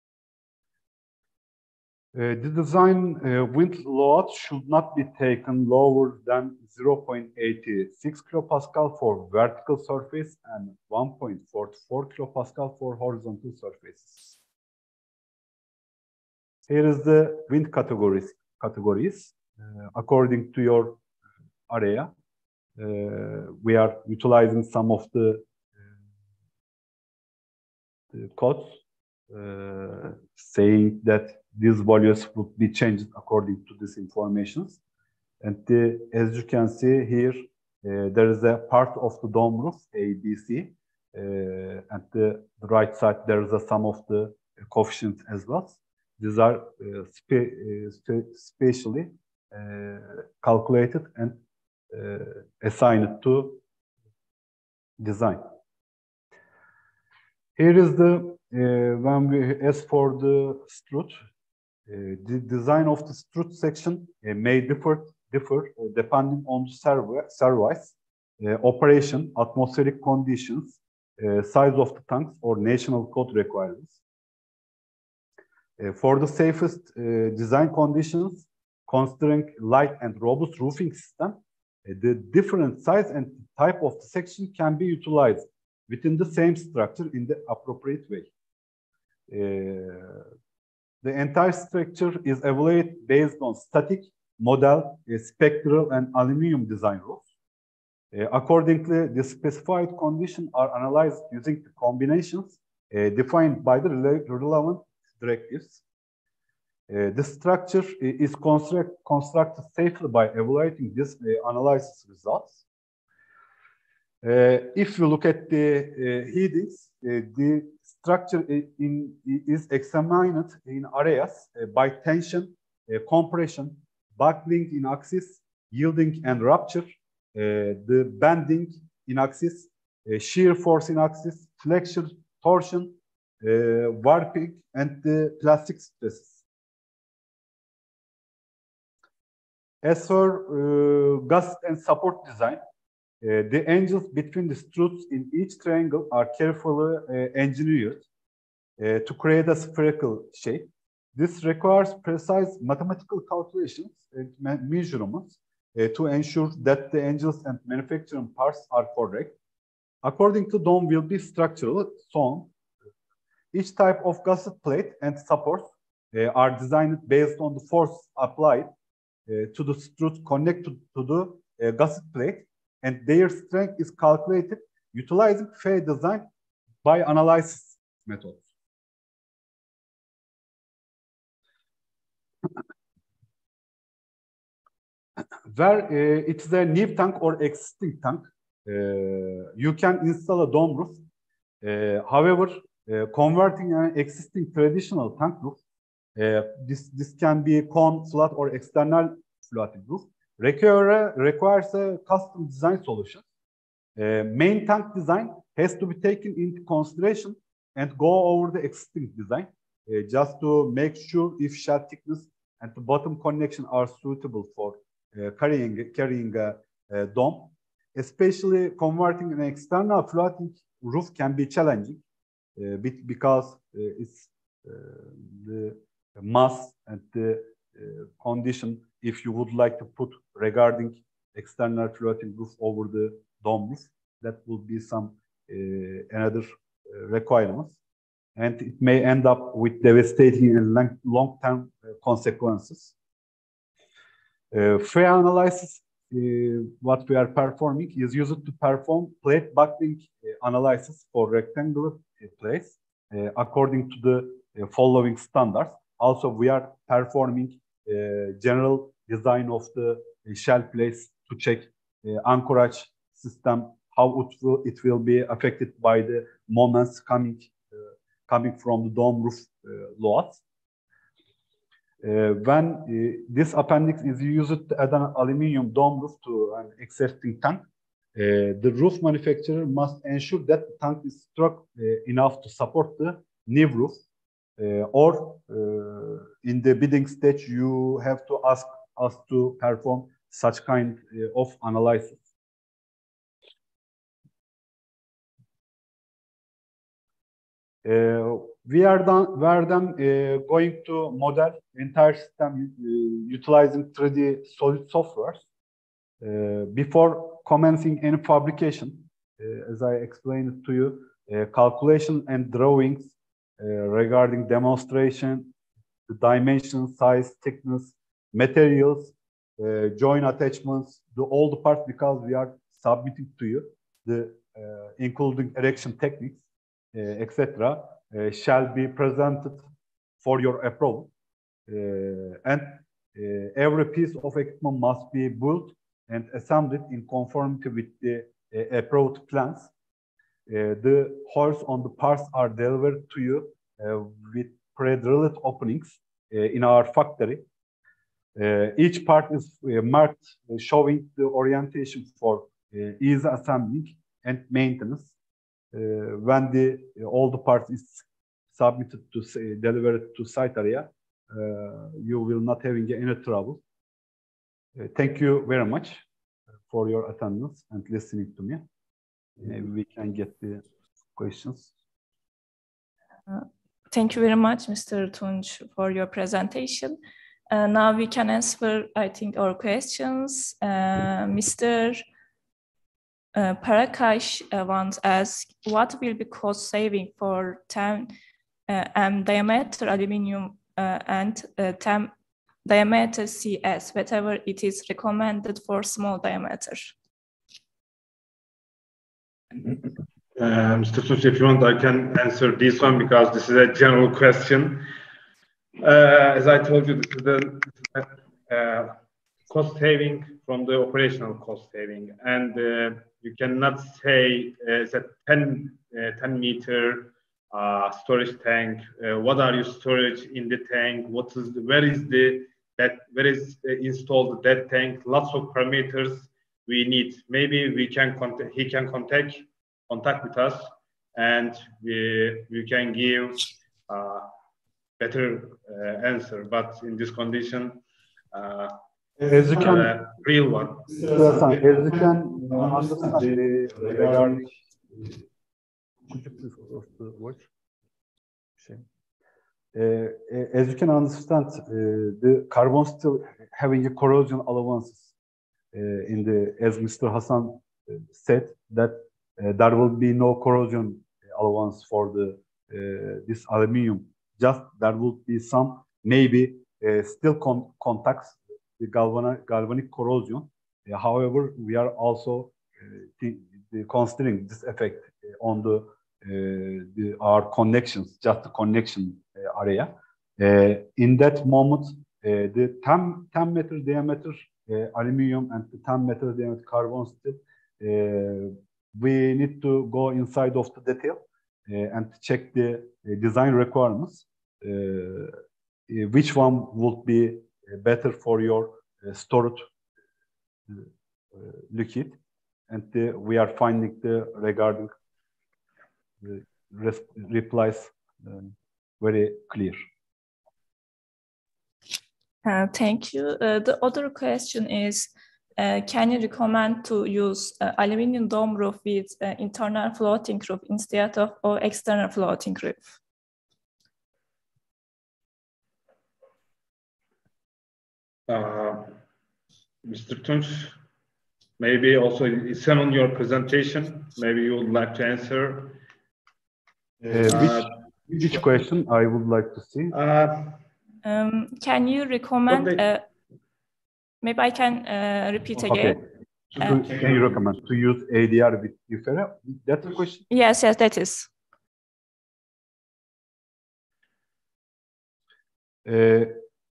Uh, the design uh, wind load should not be taken lower than zero point eight six kilopascal for vertical surface and one point four four kilopascal for horizontal surfaces. Here is the wind categories. Categories uh, according to your area. Uh, we are utilizing some of the, uh, the codes uh, saying that these values would be changed according to this information. And the, as you can see here, uh, there is a part of the dome roof, A, B, C. Uh, and the, the right side, there is a sum of the coefficients as well. These are uh, spe uh, spe spatially uh, calculated and uh, assigned to design. Here is the, uh, when we, as for the strut, Uh, the design of the strut section uh, may differ, differ uh, depending on the service, uh, operation, atmospheric conditions, uh, size of the tanks, or national code requirements. Uh, for the safest uh, design conditions, considering light and robust roofing system, uh, the different size and type of the section can be utilized within the same structure in the appropriate way. Uh, The entire structure is evaluated based on static, model, uh, spectral, and aluminum design rules. Uh, accordingly, the specified conditions are analyzed using the combinations uh, defined by the relevant directives. Uh, the structure is construct, constructed safely by evaluating these uh, analysis results. Uh, if you look at the uh, headings, uh, the structure in, is examined in areas uh, by tension, uh, compression, buckling in axis, yielding and rupture, uh, the bending in axis, uh, shear force in axis, flexion, torsion, uh, warping, and the plastic stresses. As for uh, gusset and support design, Uh, the angles between the struts in each triangle are carefully uh, engineered uh, to create a spherical shape. This requires precise mathematical calculations and measurements uh, to ensure that the angles and manufacturing parts are correct. According to dome will be structural sewn. Each type of gusset plate and supports uh, are designed based on the force applied uh, to the strut connected to the uh, gusset plate, and their strength is calculated utilizing fair design by analysis methods. Where uh, it's a new tank or existing tank, uh, you can install a dome roof. Uh, however, uh, converting an existing traditional tank roof, uh, this, this can be a cone, flat, or external flatted roof, Require, requires a custom design solution. Uh, main tank design has to be taken into consideration and go over the existing design uh, just to make sure if shell thickness and the bottom connection are suitable for uh, carrying carrying a, a dome. Especially converting an external floating roof can be challenging uh, because uh, it's uh, the mass and the uh, condition if you would like to put regarding external floating roof over the dome roof, that will be some uh, another uh, requirements, and it may end up with devastating and long-term uh, consequences. Uh, free analysis, uh, what we are performing, is used to perform plate buckling uh, analysis for rectangular uh, plates uh, according to the uh, following standards. Also, we are performing uh, general design of the uh, shell plates to check uh, anchorage system, how it will, it will be affected by the moments coming uh, coming from the dome roof uh, loads. Uh, when uh, this appendix is used to add an aluminum dome roof to an existing tank, uh, the roof manufacturer must ensure that the tank is strong uh, enough to support the new roof, uh, or uh, in the bidding stage, you have to ask us to perform such kind uh, of analysis. Uh, we are done, we are then uh, going to model entire system uh, utilizing three D solid software. Uh, before commencing any fabrication, uh, as I explained to you, uh, calculation and drawings uh, regarding demonstration, the dimension, size, thickness, materials, uh, joint attachments, the all the parts, because we are submitting to you the uh, including erection techniques, uh, et cetera, uh, shall be presented for your approval, uh, and uh, every piece of equipment must be built and assembled in conformity with the uh, approved plans. Uh, the holes on the parts are delivered to you uh, with pre-drilled openings uh, in our factory. Uh, each part is uh, marked, uh, showing the orientation for uh, easy assembling and maintenance. Uh, when the uh, all the parts is submitted to say, delivered to site area, uh, you will not having any trouble. Uh, thank you very much for your attendance and listening to me. Maybe we can get the questions. Uh, thank you very much, Mister Tunç, for your presentation. Uh, now we can answer, I think, our questions. Uh, Mister Uh, Parakash uh, once asked, what will be cost saving for ten uh, M diameter aluminum uh, and uh, ten diameter C S, whatever it is recommended for small diameter? Uh, Mister Tunç, if you want, I can answer this one because this is a general question. Uh, as I told you, this is the uh, cost saving from the operational cost saving, and uh, you cannot say uh, it's a ten, uh, ten meter uh, storage tank. Uh, what are your storage in the tank? What is the, where is the that where is uh, installed that tank? Lots of parameters we need. Maybe we can contact. He can contact contact with us, and we we can give uh, better uh, answer. But in this condition. Uh, As you can, uh, real one. As you can uh, understand the regarding, could you please close the watch? Uh, as you can understand, uh, the carbon steel having a corrosion allowances uh, in the, as Mister Hassan uh, said, that uh, there will be no corrosion allowance for the uh, this aluminum. Just there will be some maybe uh, still con contacts the galvanic, galvanic corrosion. Uh, however, we are also uh, considering this effect uh, on the, uh, the our connections, just the connection uh, area. Uh, in that moment, uh, the ten, ten meter diameter uh, aluminum and the ten meter diameter carbon steel, uh, we need to go inside of the detail uh, and check the uh, design requirements. Uh, which one would be better for your uh, stored uh, liquid, and the, we are finding the regarding the replies uh, very clear. Uh, thank you. Uh, the other question is, uh, can you recommend to use uh, aluminum dome roof with uh, internal floating roof instead of or external floating roof? Uh, Mister Tunç, maybe also it's on your presentation. Maybe you would like to answer. Uh, which, which question I would like to see? Uh, um, can you recommend? they, uh, maybe I can uh, repeat okay. again. To, uh, can you recommend to use A D R with Ifera? That's the question? Yes, yes, that is. Uh,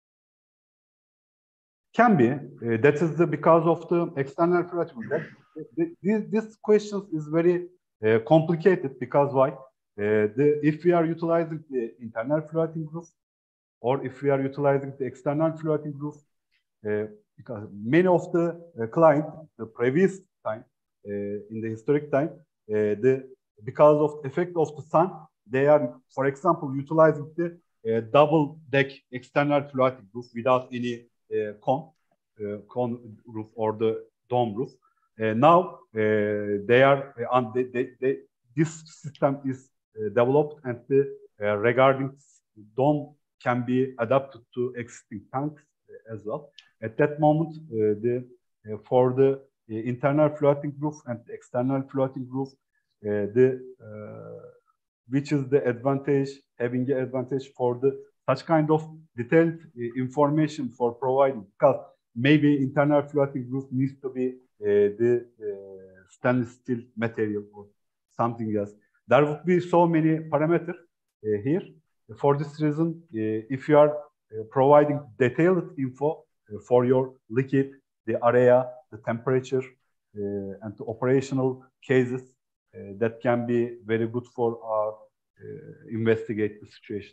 can be. Uh, that is the because of the external floating roof. This, this question is very uh, complicated because why? Uh, the, if we are utilizing the internal floating roof or if we are utilizing the external floating roof, uh, because many of the uh, clients, the previous time, uh, in the historic time, uh, the because of effect of the sun, they are, for example, utilizing the uh, double deck external floating roof without any uh, cone, uh, cone roof or the dome roof. Uh, now uh, they are on they, they, they, this system is uh, developed and the uh, regarding dome can be adapted to existing tanks uh, as well. At that moment, uh, the uh, for the uh, internal floating roof and the external floating roof, uh, the uh, which is the advantage, having the advantage for the such kind of detailed uh, information for providing, because maybe internal floating roof needs to be uh, the uh, stainless steel material or something else. There would be so many parameters uh, here. For this reason, uh, if you are uh, providing detailed info uh, for your liquid, the area, the temperature, uh, and the operational cases, uh, that can be very good for our uh, investigate the situation.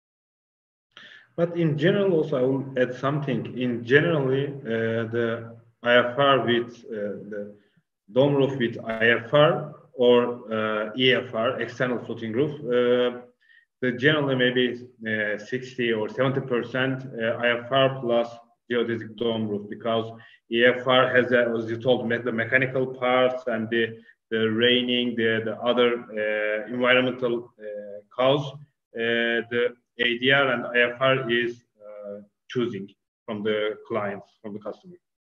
But in general, also I will add something. In generally, uh, the I F R with uh, the dome roof with I F R or uh, E F R, external floating roof, uh, the generally maybe uh, sixty or seventy percent uh, I F R plus geodesic dome roof, because E F R has, a, as you told, the mechanical parts and the the raining, the the other uh, environmental uh, cause. Uh, the A D R and I F R is uh, choosing from the clients, from the customer.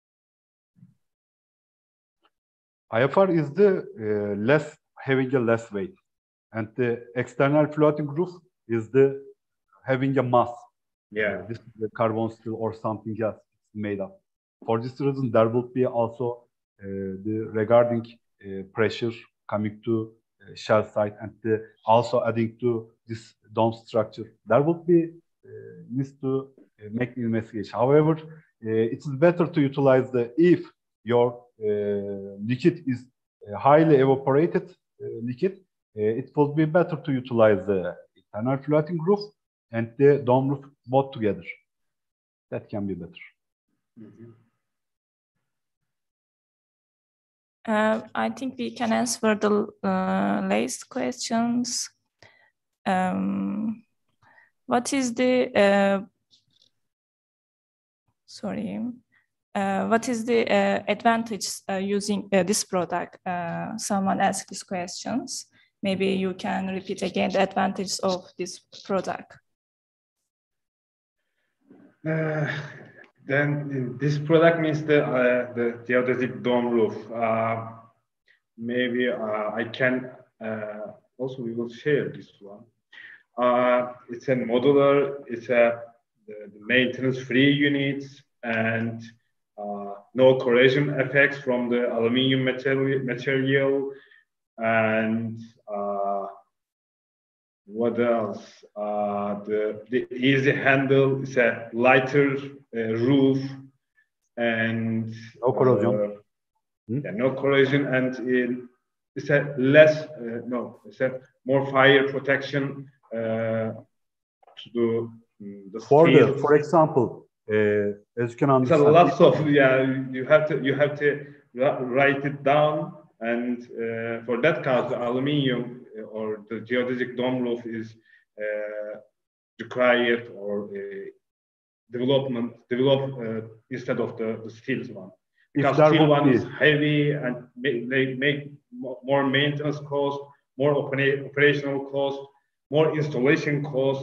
I F R is the uh, less having a less weight, and the external floating roof is the having a mass. Yeah, uh, this is the carbon steel or something else made up. For this reason, there will be also uh, the regarding uh, pressure coming to uh, shell site and the, also adding to this dome structure. There will be uh, needs to uh, make the investigation. However, uh, it's better to utilize the if your uh, liquid is uh, highly evaporated uh, liquid, uh, it will be better to utilize the internal floating roof and the dome roof both together. That can be better. mm-hmm. Uh, I think we can answer the uh, last questions. Um, what is the uh, sorry? Uh, what is the uh, advantage uh, using uh, this product? Uh, someone asked these questions. Maybe you can repeat again the advantage of this product. Uh, then this product means the uh, the geodesic dome roof. Uh, maybe uh, I can uh, also we will share this one. Uh, it's a modular. It's a the, the maintenance-free units and uh, no corrosion effects from the aluminum material material and. Uh, What else? Uh, the the easy handle is a lighter uh, roof and no corrosion. Uh, hmm? yeah, no corrosion, and in, it's a less uh, no, it's a more fire protection uh, to do um, the for steel. the for example, uh, as you can understand, it's a lot of yeah. You have to you have to write it down, and uh, for that cause, the aluminium or the geodesic dome roof is uh, required or uh, development develop uh, instead of the, the steel one. Because steel one is heavy and may, they make more maintenance cost, more opera operational cost, more installation cost.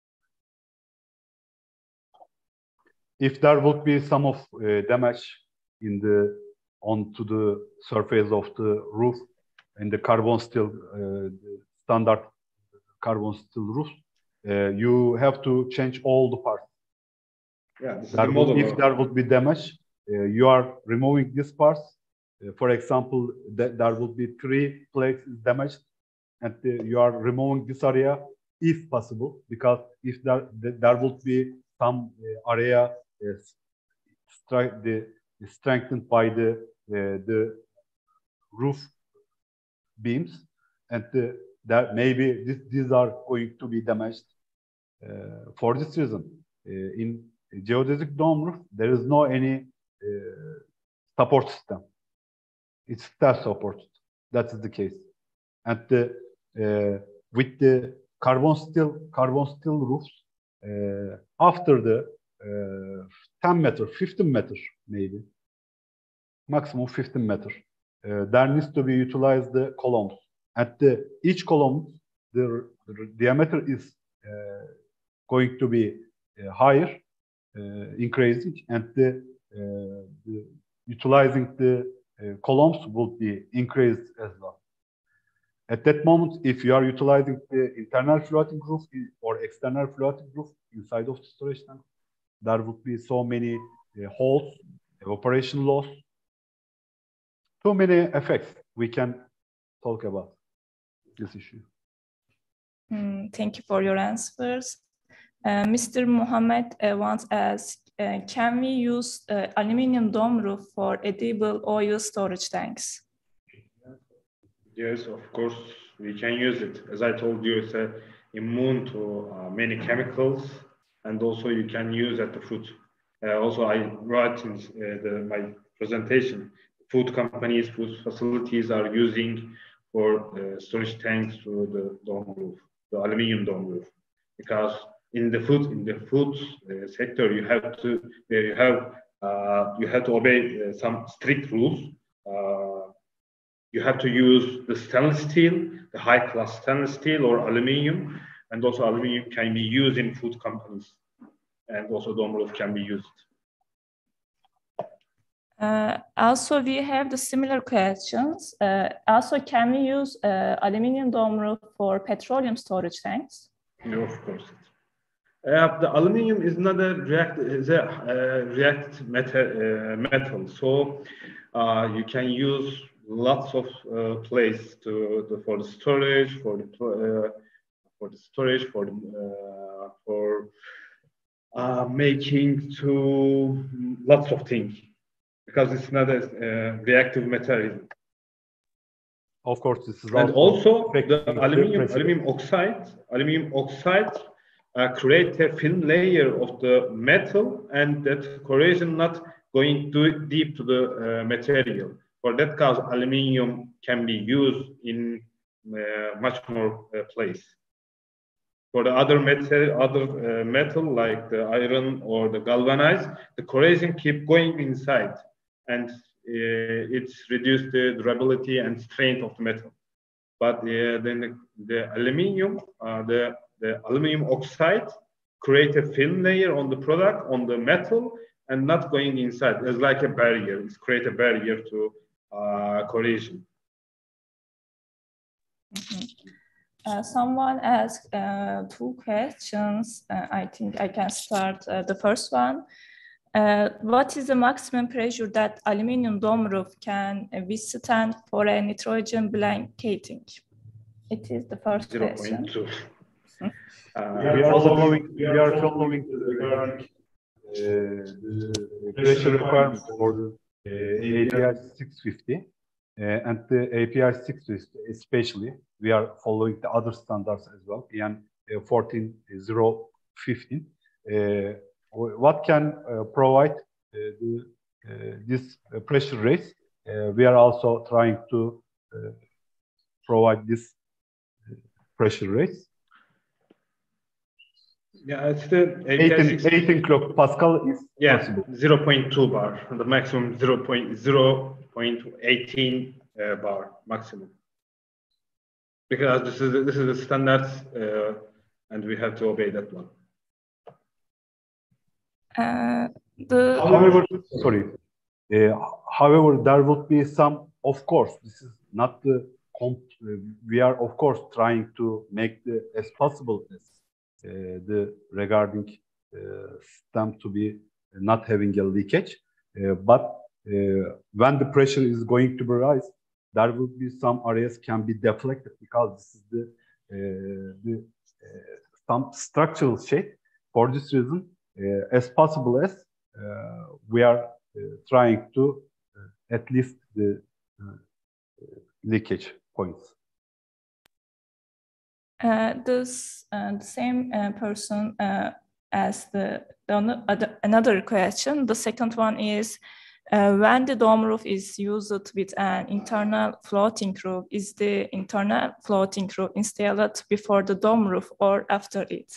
If there would be some of uh, damage in the onto the surface of the roof in the carbon steel uh, the standard carbon steel roof, uh, you have to change all the parts. Yeah, this there is the would, model. If there would be damage, uh, you are removing these parts. Uh, for example, th there would be three plates damaged, and uh, you are removing this area if possible, because if there there would be some uh, area uh, the, strengthened by the uh, the roof beams, and the, that maybe this, these are going to be damaged. Uh, for this reason, uh, in geodesic dome roof, there is no any uh, support system. It's self-supported. That is the case. And the, uh, with the carbon steel carbon steel roofs, uh, after the uh, ten meter, fifteen meter, maybe maximum fifteen meter, uh, there needs to be utilized the columns. At the each column, the, the diameter is uh, going to be uh, higher, uh, increasing, and the, uh, the utilizing the uh, columns will be increased as well. At that moment, if you are utilizing the internal floating roof or external floating roof inside of the storage tank, there would be so many uh, holes, evaporation loss, so many effects we can talk about this issue. Mm, thank you for your answers. Uh, Mister Mohammed uh, once asked, uh, can we use uh, aluminum dome roof for edible oil storage tanks? Yes, of course, we can use it. As I told you, it's uh, immune to uh, many chemicals, and also you can use at the food. Uh, also, I wrote in uh, the, my presentation, food companies, food facilities are using for uh, storage tanks to the dome roof, the aluminum dome roof, because in the food in the food uh, sector you have to you have uh, you have to obey uh, some strict rules. Uh, you have to use the stainless steel, the high class stainless steel or aluminum, and also aluminum can be used in food companies, and also dome roof can be used. Uh, also, we have the similar questions. Uh, also, can we use uh, aluminum dome roof for petroleum storage tanks? No, of course. Uh, the aluminum is not a react is a uh, react metal, uh, metal, so uh, you can use lots of uh, place to the, for the storage, for the uh, for the storage, for the, uh, for uh, making to lots of things, because it's not a uh, reactive material. Of course, this is and also, also the aluminum aluminum oxide aluminum oxide uh, create a thin layer of the metal, and that corrosion not going too deep to the uh, material. For that cause, aluminum can be used in uh, much more uh, place. For the other metal, other uh, metal like the iron or the galvanized, the corrosion keep going inside, and uh, it's reduced the durability and strength of the metal. But uh, then the, the aluminum, uh, the the aluminum oxide, create a thin layer on the product, on the metal, and not going inside. It's like a barrier. It's create a barrier to uh, corrosion. Mm-hmm. Uh, someone asked uh, two questions. Uh, I think I can start uh, the first one. Uh, what is the maximum pressure that aluminum dome roof can withstand for a nitrogen blanketing? It is the first question. zero point two. Uh, we are following. We are following regarding uh, the pressure requirement for the uh, A P I six fifty uh, and the A P I six fifty, especially. We are following the other standards as well, E N fourteen zero fifteen. Uh, what can uh, provide uh, the, uh, this uh, pressure rates? Uh, we are also trying to uh, provide this pressure rates? Yeah, it's the eighteen, eighteen kilopascal is yeah, possible. zero point two bar, the maximum zero point zero one eight uh, bar maximum. Because this is this is the standard, uh, and we have to obey that one. Uh, the however, sorry. Uh, however, there would be some. Of course, this is not the. Comp uh, we are of course trying to make the as possible as uh, the regarding uh, stem to be not having a leakage. Uh, but uh, when the pressure is going to be rise, there will be some areas can be deflected because this is the uh, the uh, some structural shape. For this reason, uh, as possible as uh, we are uh, trying to uh, at least the uh, leakage points. Uh, this uh, the same uh, person uh, asked the, the another question. The second one is uh, when the dome roof is used with an internal floating roof, is the internal floating roof installed before the dome roof or after it?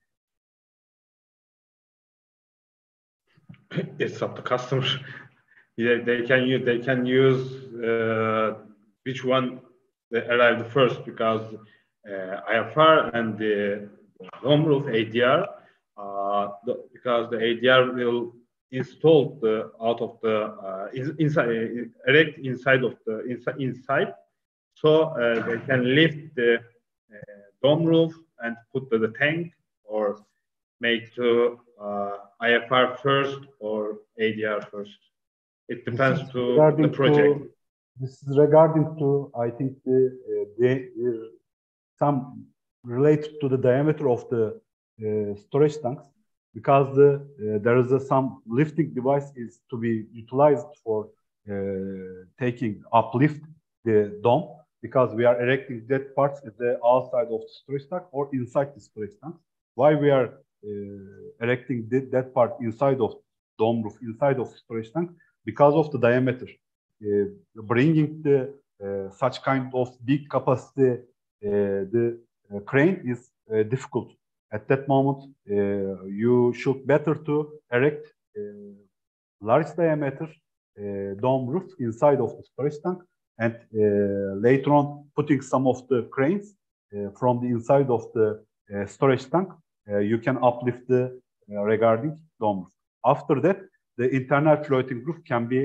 It's up to customer. Yeah, they can use they can use uh, which one they arrived first, because uh, I F R and the dome roof A D R, uh, the, because the A D R will install the out of the uh, inside uh, erect inside of the inside inside, so uh, they can lift the uh, dome roof and put the, the tank, or make to uh, I F R first or A D R first. It depends to the project. To, this is regarding to, I think, the, uh, the uh, some related to the diameter of the uh, storage tanks, because the, uh, there is a, some lifting device is to be utilized for uh, taking uplift the dome, because we are erecting that parts at the outside of the storage tank or inside the storage tank. Why we are uh, erecting the, that part inside of dome roof, inside of the storage tank? Because of the diameter. Uh, bringing the uh, such kind of big capacity, uh, the uh, crane is uh, difficult. At that moment, uh, you should better to erect uh, large diameter uh, dome roof inside of the storage tank, and uh, later on putting some of the cranes uh, from the inside of the uh, storage tank, uh, you can uplift the uh, regarding dome roof. After that, the internal floating roof can be,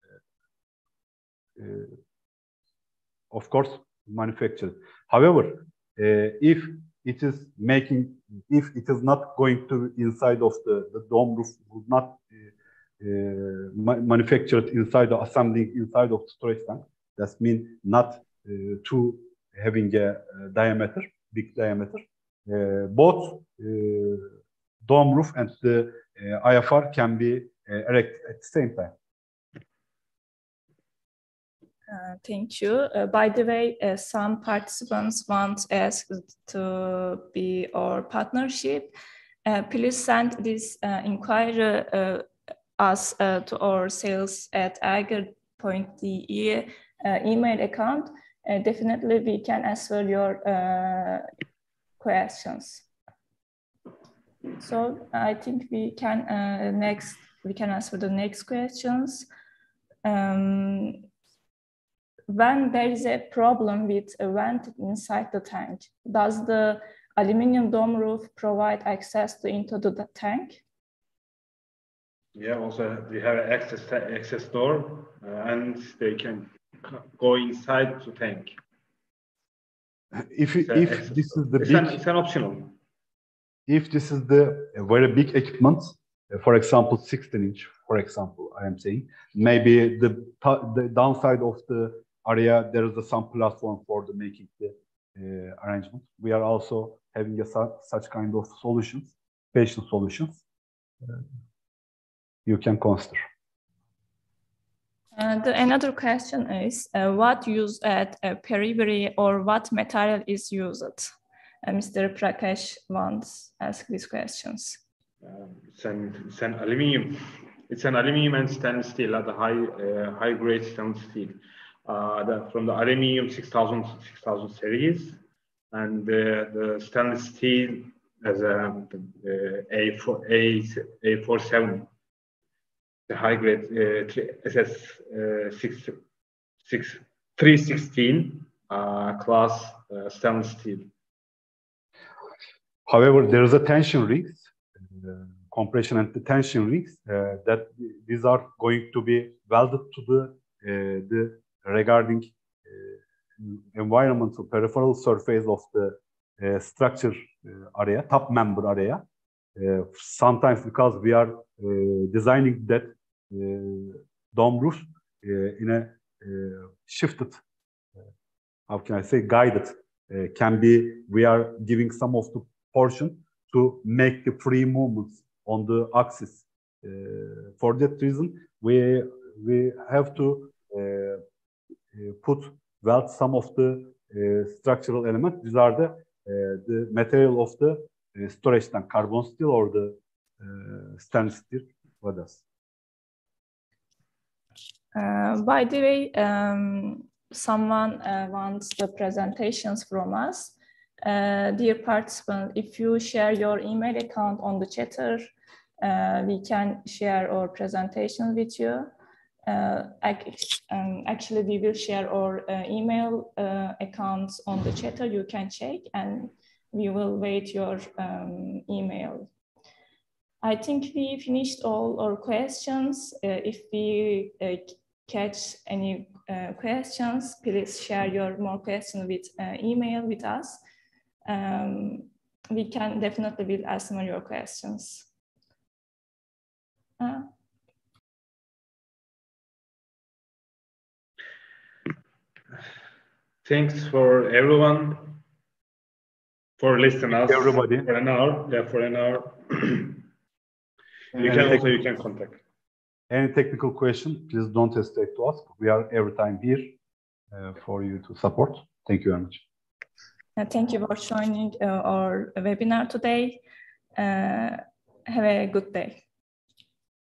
uh, uh, of course, manufactured. However, uh, if it is making, if it is not going to inside of the, the dome roof, would not uh, uh, ma manufactured inside the assembling inside of the storage tank, that means not uh, to having a, a diameter, big diameter. Uh, both uh, dome roof and the uh, I F R can be uh, erected at the same time. Uh, thank you. Uh, by the way, uh, some participants want asked to be our partnership. Uh, please send this uh, inquiry uh, us uh, to our sales at ager dot d e uh, email account. Uh, definitely, we can answer your uh, questions. So I think we can uh, next we can answer the next questions. Um, when there is a problem with a vent inside the tank, does the aluminum dome roof provide access to into the tank? Yeah, also we have access access door, uh, and they can go inside the tank. If if this is the it's big, an, it's an optional. If this is the very big equipment, uh, for example, sixteen inch, for example, I am saying, maybe the the downside of the area there is a, some platform for the making the uh, arrangement. We are also having a such kind of solutions, patient solutions. Uh, you can consider. And another question is, uh, what used at a periphery, or what material is used? Uh, Mister Prakash wants to ask these questions. Um, it's, an, it's an aluminium. It's an aluminium and stainless steel, at the high uh, high grade stainless steel. Uh, the, from the aluminium six thousand series. and the, the stainless steel as a A four A A forty-seven, the high grade uh, S S uh, six six three sixteen uh, class uh, stainless steel. However, there is a tension rigs, uh, compression and the tension rigs uh, that these are going to be welded to the uh, the regarding uh, environmental peripheral surface of the uh, structure uh, area, top member area. Uh, sometimes because we are uh, designing that uh, dome roof uh, in a uh, shifted, uh, how can I say, guided, uh, can be, we are giving some of the portion to make the free movements on the axis. Uh, for that reason, we we have to uh, uh, put weld some of the uh, structural elements. These are the uh, the material of the uh, storage tank, carbon steel or the uh, stainless steel. What else? Uh, by the way, um, someone uh, wants the presentations from us. Uh, dear participants, if you share your email account on the chatter, uh, we can share our presentation with you. Uh, um, actually, we will share our uh, email uh, accounts on the chatter. You can check, and we will wait your um, email. I think we finished all our questions. Uh, if we uh, catch any uh, questions, please share your more questions with uh, email with us. Um, we can definitely will answer your questions. Uh, Thanks for everyone for listening us everybody for an hour. Yeah, for an hour. You can also you can contact. Any technical question, please don't hesitate to ask. We are every time here uh, for you to support. Thank you very much. Uh, thank you for joining uh, our webinar today. Uh, have a good day.